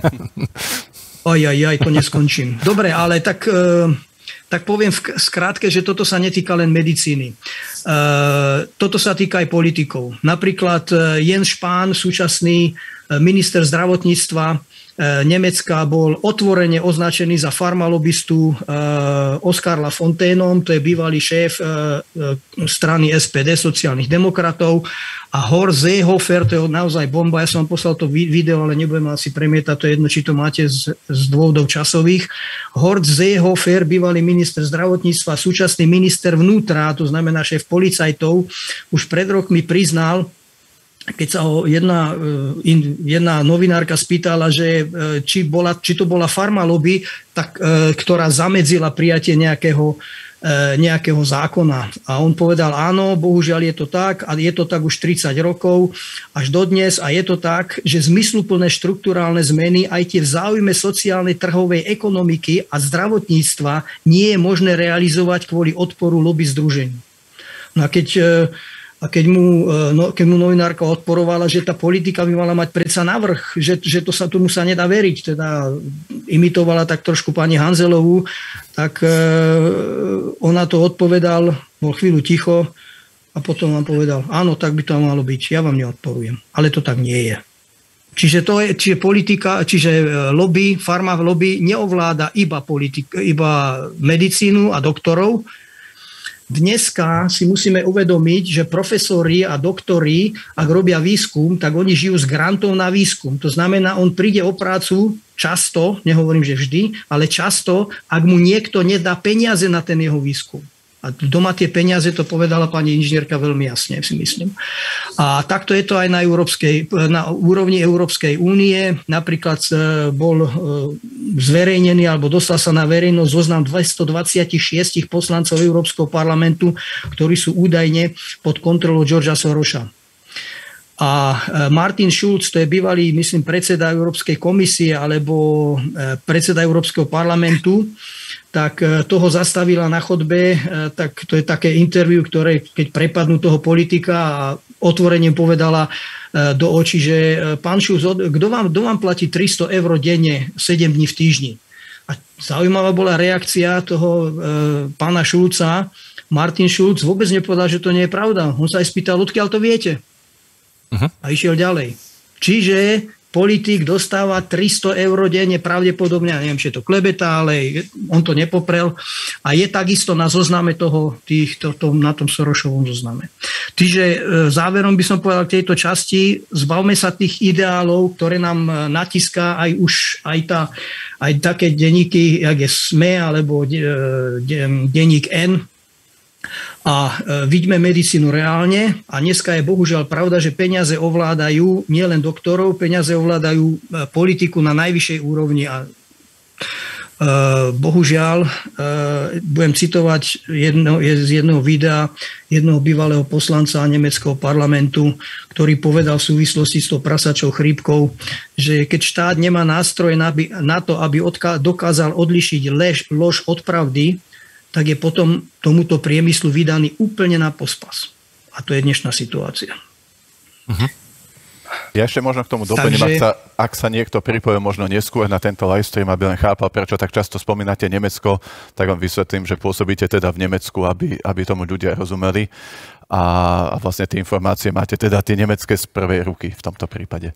Som... Aj, aj, aj, to neskončím. Dobre, ale tak... Uh... tak poviem v skrátke, že toto sa netýka len medicíny. Toto sa týka aj politikov. Napríklad Jens Spahn, súčasný minister zdravotníctva Nemecka, bol otvorene označený za farmalobistu Oskar Lafonténom, to je bývalý šéf strany es pé dé, sociálnych demokratov, a Horst Seehofer, to je naozaj bomba, ja som vám poslal to video, ale nebudem asi premietať, to je jedno, či to máte z, z dôvodov časových. Horst Seehofer, bývalý minister zdravotníctva, súčasný minister vnútra, to znamená šéf policajtov, už pred rokmi priznal, keď sa ho jedna, jedna novinárka spýtala, že či, bola, či to bola farmalobby, tak, ktorá zamedzila prijatie nejakého, nejakého zákona. A on povedal, áno, bohužiaľ je to tak a je to tak už tridsať rokov až dodnes a je to tak, že zmysluplné štrukturálne zmeny aj tie v záujme sociálnej trhovej ekonomiky a zdravotníctva nie je možné realizovať kvôli odporu lobby združení. No a keď A keď mu, no, keď mu novinárka odporovala, že tá politika by mala mať predsa navrch, že, že to sa, tomu sa nedá veriť, teda imitovala tak trošku pani Hanzelovú, tak e, ona to odpovedal, bol chvíľu ticho a potom vám povedal, áno, tak by to malo byť, ja vám neodporujem, ale to tak nie je. Čiže to je, čiže politika, čiže lobby, farma lobby neovláda iba, politik, iba medicínu a doktorov. Dneska si musíme uvedomiť, že profesori a doktori, ak robia výskum, tak oni žijú z grantov na výskum. To znamená, on príde o prácu často, nehovorím, že vždy, ale často, ak mu niekto nedá peniaze na ten jeho výskum. A doma tie peniaze, to povedala pani inžinierka veľmi jasne, si myslím. A takto je to aj na, európskej, na úrovni Európskej únie. Napríklad bol zverejnený, alebo dostal sa na verejnosť zoznam dvestodvadsaťšesť poslancov Európskeho parlamentu, ktorí sú údajne pod kontrolou Georgea Sorosa. A Martin Schulz, to je bývalý, myslím, predseda Európskej komisie alebo predseda Európskeho parlamentu, tak toho zastavila na chodbe, tak to je také interview, ktoré keď prepadnú toho politika a otvorením povedala do očí, že pán Schulz, kto vám, kto vám platí tristo eur denne, sedem dní v týždni? A zaujímavá bola reakcia toho e, pána Schulza. Martin Schulz vôbec nepovedal, že to nie je pravda. On sa aj spýtal, odkiaľ to viete? Uh-huh. A išiel ďalej. Čiže politik dostáva tristo eur denne, pravdepodobne, ja neviem, či je to klebeta, ale on to nepoprel a je takisto na zozname toho, tých, to, to, na tom Sorošovom zozname. Čiže záverom by som povedal k tejto časti, zbavme sa tých ideálov, ktoré nám natiská aj už aj, tá, aj také denníky, jak je es em e alebo denník N, a vidíme medicínu reálne a dneska je bohužiaľ pravda, že peniaze ovládajú nielen doktorov, peniaze ovládajú politiku na najvyššej úrovni a bohužiaľ budem citovať jedno, z jedného videa jedného bývalého poslanca nemeckého parlamentu, ktorý povedal v súvislosti s tou prasačou chrípkou, že keď štát nemá nástroje na to, aby dokázal odlišiť lež, lož od pravdy, tak je potom tomuto priemyslu vydaný úplne na pospas. A to je dnešná situácia. Uh-huh. Ja ešte možno k tomu doplním, Takže... ak, sa, ak sa niekto pripojil možno neskôr na tento livestream, aby len chápal, prečo tak často spomínate Nemecko, tak vám vysvetlím, že pôsobíte teda v Nemecku, aby, aby tomu ľudia rozumeli. A, a vlastne tie informácie máte teda tie nemecké z prvej ruky v tomto prípade.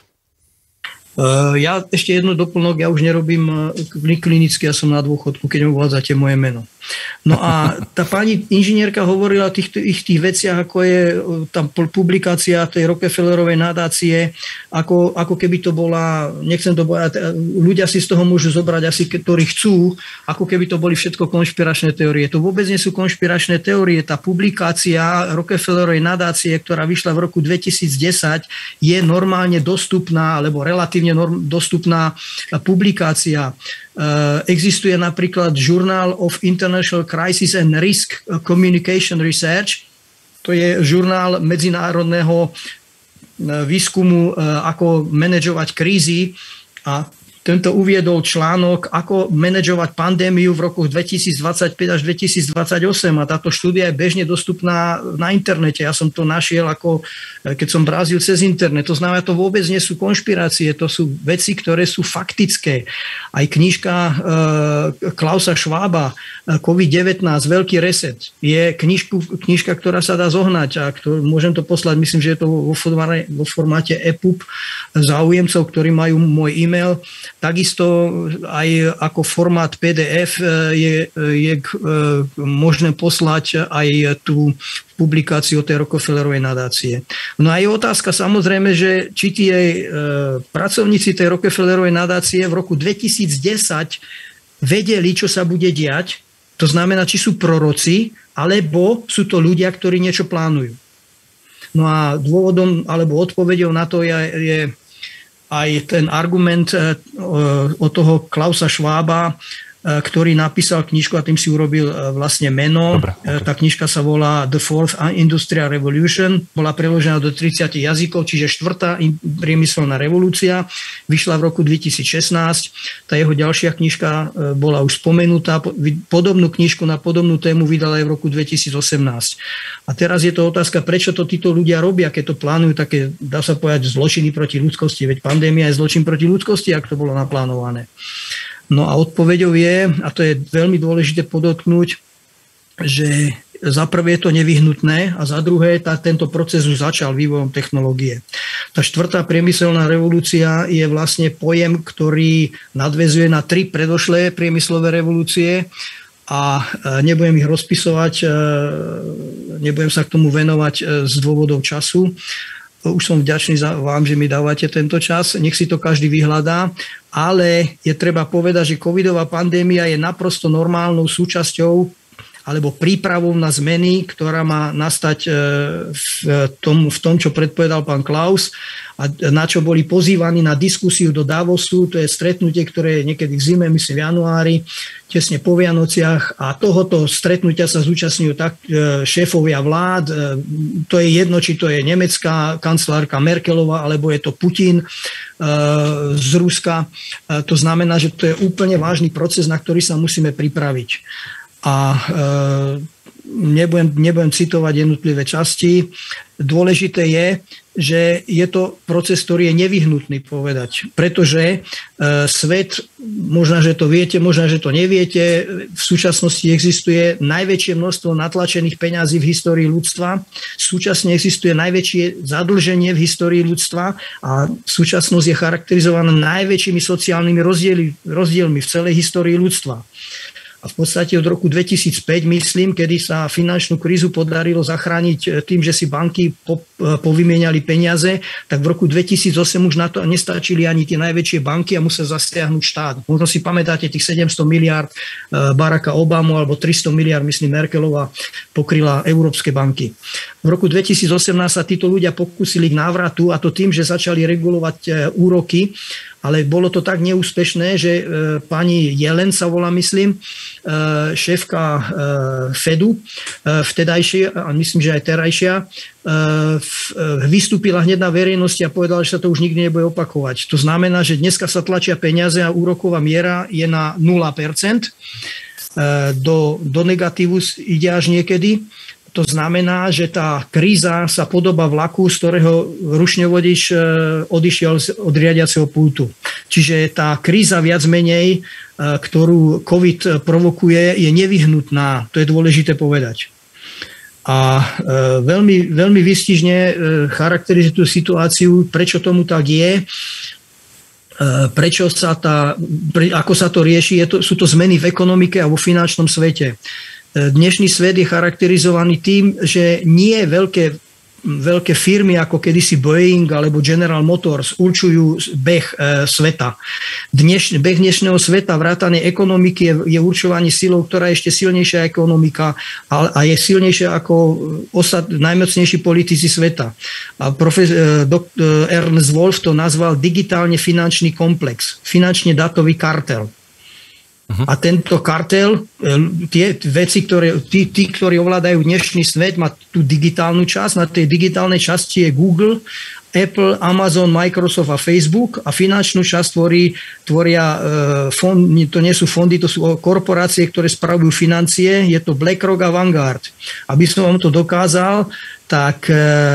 Ja ešte jedno doplnok, ja už nerobím klinicky, ja som na dôchodku, keď uvádzate moje meno. No a tá pani inžinierka hovorila o tých, tých, tých veciach, ako je tá publikácia tej Rockefellerovej nadácie, ako, ako keby to bola, nechcem to povedať, ľudia si z toho môžu zobrať asi, ktorí chcú, ako keby to boli všetko konšpiračné teórie. To vôbec nie sú konšpiračné teórie. Tá publikácia Rockefellerovej nadácie, ktorá vyšla v roku dvetisícdesať, je normálne dostupná, alebo relatívne dostupná publikácia. Existuje napríklad Journal of International Crisis and Risk Communication Research. To je žurnál medzinárodného výskumu, ako manažovať krízy, a tento uviedol článok, ako manažovať pandémiu v rokoch dvetisícdvadsaťpäť až dvetisícdvadsaťosem, a táto štúdia je bežne dostupná na internete. Ja som to našiel, ako keď som brázil cez internet. To znamená, to vôbec nie sú konšpirácie, to sú veci, ktoré sú faktické. Aj knižka e, Klausa Schwaba COVID devätnásť, Veľký reset, je knižku, knižka, ktorá sa dá zohnať, a ktorú, môžem to poslať, myslím, že je to vo formáte, vo formáte e pub záujemcov, ktorí majú môj e-mail. Takisto aj ako formát pé dé ef je, je možné poslať aj tú publikáciu tej Rockefellerovej nadácie. No a je otázka samozrejme, že či tie e, pracovníci tej Rockefellerovej nadácie v roku dvetisícdesať vedeli, čo sa bude diať. To znamená, či sú proroci, alebo sú to ľudia, ktorí niečo plánujú. No a dôvodom alebo odpoveďou na to je, je aj ten argument od toho Klausa Schwaba, ktorý napísal knižku a tým si urobil vlastne meno. Dobre, okay. Tá knižka sa volá The Fourth Industrial Revolution. Bola preložená do tridsať jazykov, čiže štvrtá priemyselná revolúcia. Vyšla v roku dvetisícšestnásť. Tá jeho ďalšia knižka bola už spomenutá. Podobnú knižku na podobnú tému vydala aj v roku dvetisícosemnásť. A teraz je to otázka, prečo to títo ľudia robia, keď to plánujú také, dá sa povedať, zločiny proti ľudskosti. Veď pandémia je zločin proti ľudskosti, ak to bolo naplánované. No a odpoveďou je, a to je veľmi dôležité podotknúť, že za prvé je to nevyhnutné a za druhé tá, tento proces už začal vývojom technológie. Tá štvrtá priemyselná revolúcia je vlastne pojem, ktorý nadväzuje na tri predošlé priemyslové revolúcie a nebudem ich rozpisovať, nebudem sa k tomu venovať z dôvodov času. Už som vďačný za vám, že mi dávate tento čas. Nech si to každý vyhľadá. Ale je treba povedať, že covidová pandémia je naprosto normálnou súčasťou alebo prípravou na zmeny, ktorá má nastať v tom, v tom, čo predpovedal pán Klaus a na čo boli pozývaní na diskusiu do Davosu. To je stretnutie, ktoré je niekedy v zime, myslím v januári, tesne po Vianociach a tohoto stretnutia sa zúčastňujú tak šéfovia vlád. To je jedno, či to je nemecká kancelárka Merkelová, alebo je to Putin z Ruska. To znamená, že to je úplne vážny proces, na ktorý sa musíme pripraviť. A e, nebudem, nebudem citovať jednotlivé časti. Dôležité je, že je to proces, ktorý je nevyhnutný povedať, pretože e, svet, možno, že to viete, možno, že to neviete, v súčasnosti existuje najväčšie množstvo natlačených peňazí v histórii ľudstva, súčasne existuje najväčšie zadlženie v histórii ľudstva a súčasnosť je charakterizovaná najväčšími sociálnymi rozdiely, rozdielmi v celej histórii ľudstva. A v podstate od roku dvetisícpäť, myslím, kedy sa finančnú krízu podarilo zachrániť tým, že si banky po, povymieniali peniaze, tak v roku dvetisícosem už na to nestačili ani tie najväčšie banky a musel zasiahnuť štát. Možno si pamätáte tých sedemsto miliárd Baracka Obamu alebo tristo miliárd, myslím, Merkelová pokryla európske banky. V roku dvetisícosemnásť sa títo ľudia pokúsili k návratu a to tým, že začali regulovať úroky, ale bolo to tak neúspešné, že e, pani Jelen sa volá, myslím, e, šéfka e, Fedu, e, vtedajšia, a myslím, že aj terajšia, e, v, e, vystúpila hneď na verejnosti a povedala, že sa to už nikdy nebude opakovať. To znamená, že dneska sa tlačia peniaze a úroková miera je na nula percent. E, do, do negatívu ide až niekedy. To znamená, že tá kríza sa podobá vlaku, z ktorého rušňovodič odišiel od riadiaceho pultu. Čiže tá kríza viac menej, ktorú COVID provokuje, je nevyhnutná. To je dôležité povedať. A veľmi, veľmi výstižne charakterizuje tú situáciu, prečo tomu tak je, prečo sa tá, ako sa to rieši, je to, sú to zmeny v ekonomike a vo finančnom svete. Dnešný svet je charakterizovaný tým, že nie veľké, veľké firmy ako kedysi Boeing alebo General Motors určujú beh e, sveta. Dneš, beh dnešného sveta, vrátane ekonomiky je, je určovaný silou, ktorá je ešte silnejšia ekonomika a, a je silnejšia ako osad, najmocnejší politici sveta. A profes, e, dok, e, Ernst Wolf to nazval digitálne finančný komplex, finančne datový kartel. Uh-huh. A tento kartel, tie veci, ktoré, tí, tí, ktorí ovládajú dnešný svet, má tú digitálnu časť. Na tej digitálnej časti je Google, Apple, Amazon, Microsoft a Facebook a finančnú časť tvorí, tvoria, fond, to nie sú fondy, to sú korporácie, ktoré spravujú financie, je to BlackRock a Vanguard. Aby som vám to dokázal, tak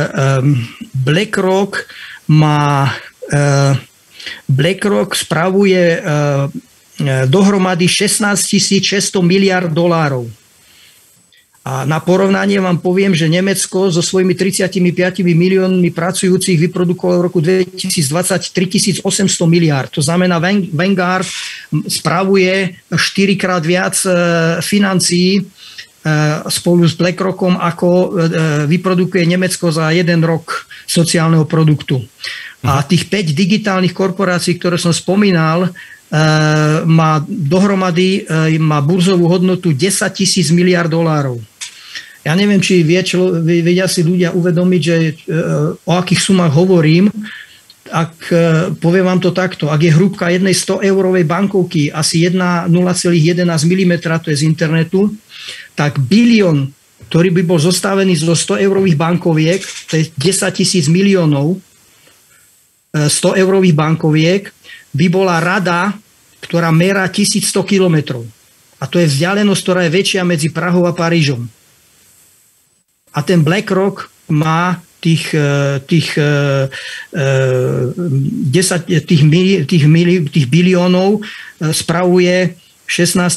BlackRock má BlackRock spravuje dohromady šestnásťtisícšesťsto miliárd dolárov. A na porovnanie vám poviem, že Nemecko so svojimi tridsaťpäť miliónmi pracujúcich vyprodukovalo v roku dvetisícdvadsať tritisícosemsto miliárd. To znamená, Vanguard spravuje štyrikrát viac financií spolu s BlackRockom, ako vyprodukuje Nemecko za jeden rok sociálneho produktu. A tých päť digitálnych korporácií, ktoré som spomínal, má dohromady má burzovú hodnotu desaťtisíc miliárd dolárov. Ja neviem, či vie, člo, vedia si ľudia uvedomiť, že o akých sumách hovorím. ak poviem vám to takto, ak je hrúbka jednej sto eurovej bankovky asi nula celá jedenásť milimetra, to je z internetu, tak bilión, ktorý by bol zostavený zo sto eurových bankoviek, to je desať tisíc miliónov sto eurových bankoviek, by bola rada, ktorá merá tisícsto kilometrov. A to je vzdialenosť, ktorá je väčšia medzi Prahou a Parížom. A ten BlackRock má tých, tých, desať, tých, mili, tých, mili, tých biliónov spravuje šestnásť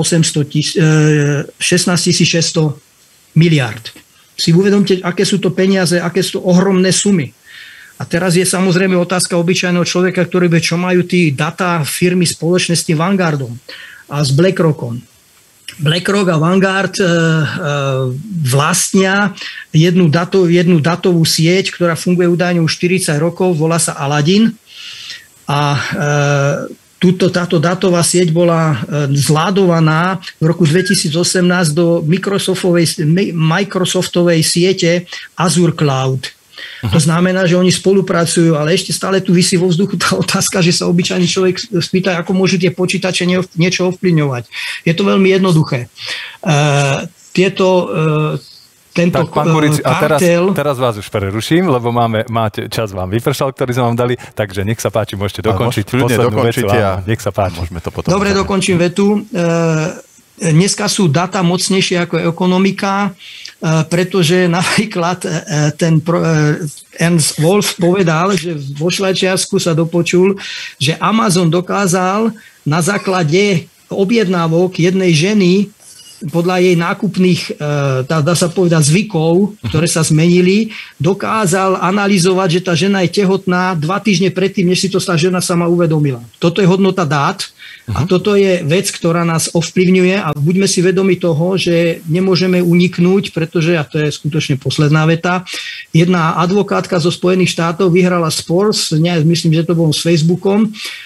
tisíc šesťsto miliárd. Si uvedomte, aké sú to peniaze, aké sú to ohromné sumy. A teraz je samozrejme otázka obyčajného človeka, ktorý vie, čo majú tí data firmy spoločnosti Vanguardom a s BlackRockom. BlackRock a Vanguard e, e, vlastnia jednu, dato, jednu datovú sieť, ktorá funguje údajne už štyridsať rokov, volá sa Aladdin. A e, túto, táto datová sieť bola e, zládovaná v roku dvetisícosemnásť do Microsoftovej, Microsoftovej siete Azure Cloud. To znamená, že oni spolupracujú, ale ešte stále tu visí vo vzduchu tá otázka, že sa obyčajný človek spýta, ako môžu tie počítače niečo ovplyvňovať. Je to veľmi jednoduché. Uh, tieto, uh, tento tak, pán Kuric, kartel... A teraz, teraz vás už preruším, lebo máme, máte, čas vám vypršal, ktorý sme vám dali, takže nech sa páči, môžete dokončiť poslednú vetu. Ja. Nech sa páči. Môžeme to potom Dobre, dokončím vetu. Uh, dneska sú data mocnejšie ako ekonomika, pretože napríklad ten Ernst Wolf povedal, že vo Švajčiarsku sa dopočul, že Amazon dokázal na základe objednávok jednej ženy podľa jej nákupných, dá, dá sa povedať, zvykov, ktoré sa zmenili, dokázal analyzovať, že tá žena je tehotná dva týždne predtým, než si to tá žena sama uvedomila. Toto je hodnota dát a toto je vec, ktorá nás ovplyvňuje a buďme si vedomi toho, že nemôžeme uniknúť, pretože, a to je skutočne posledná veta, jedna advokátka zo Spojených štátov vyhrala spor, ne, myslím, že to bolo s Facebookom,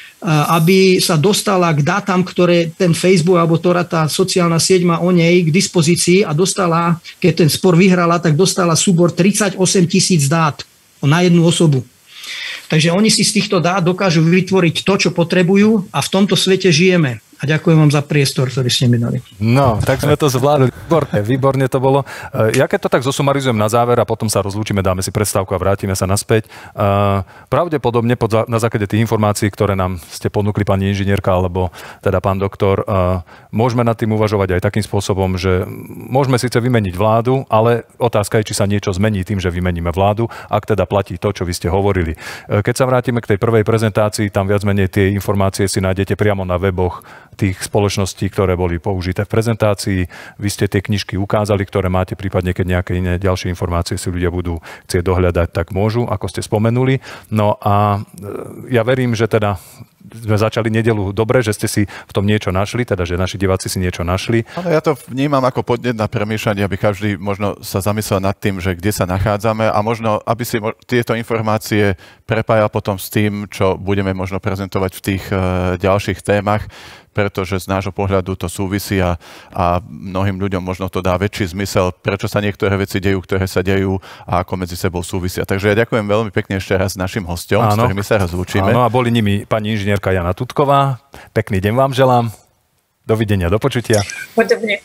aby sa dostala k dátam, ktoré ten Facebook alebo ktorá tá sociálna sieť má o nej k dispozícii a dostala, keď ten spor vyhrala, tak dostala súbor tridsaťosem tisíc dát na jednu osobu. Takže oni si z týchto dát dokážu vytvoriť to, čo potrebujú a v tomto svete žijeme. A ďakujem vám za priestor, ktorý ste mi dali. No, tak sme to zvládli. Výborne, výborne to bolo. Ja keď to tak zosumarizujem na záver a potom sa rozlúčime, dáme si prestávku a vrátime sa naspäť. Pravdepodobne na základe tých informácií, ktoré nám ste ponúkli, pani inžinierka alebo teda pán doktor, môžeme nad tým uvažovať aj takým spôsobom, že môžeme síce vymeniť vládu, ale otázka je, či sa niečo zmení tým, že vymeníme vládu, ak teda platí to, čo vy ste hovorili. Keď sa vrátime k tej prvej prezentácii, tam viac menej tie informácie si nájdete priamo na weboch tých spoločností, ktoré boli použité v prezentácii. Vy ste tie knižky ukázali, ktoré máte, prípadne keď nejaké iné ďalšie informácie si ľudia budú chcieť dohľadať, tak môžu, ako ste spomenuli. No a ja verím, že teda sme začali nedeľu dobre, že ste si v tom niečo našli, teda že naši diváci si niečo našli. Ale ja to vnímam ako podnet na premýšľanie, aby každý možno sa zamyslel nad tým, že kde sa nachádzame a možno, aby si tieto informácie prepájal potom s tým, čo budeme možno prezentovať v tých uh, ďalších témach, pretože z nášho pohľadu to súvisí a, a mnohým ľuďom možno to dá väčší zmysel, prečo sa niektoré veci dejú, ktoré sa dejú a ako medzi sebou súvisia. Takže ja ďakujem veľmi pekne ešte raz našim hosťom, s ktorými sa rozlúčime. Áno, a boli nimi pani inžinierka Jana Tutková. Pekný deň vám želám. Dovidenia, do počutia. Podobne.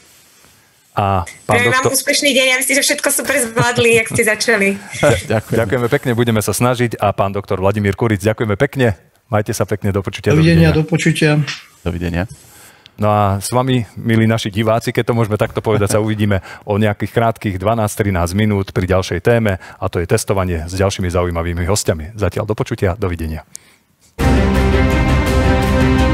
A pán Prajem doktor... vám úspešný deň, ja myslím, že všetko super zvládli, jak ste začali. Ďakujem. Ďakujeme pekne, budeme sa snažiť a pán doktor Vladimír Kuric, ďakujeme pekne. Majte sa pekne, do počutia. Dovidenia, do počutia. Dovidenia. No a s vami, milí naši diváci, keď to môžeme takto povedať, sa uvidíme o nejakých krátkých dvanásť trinásť minút pri ďalšej téme a to je testovanie s ďalšími zaujímavými hostiami. Zatiaľ do počutia, dovidenia.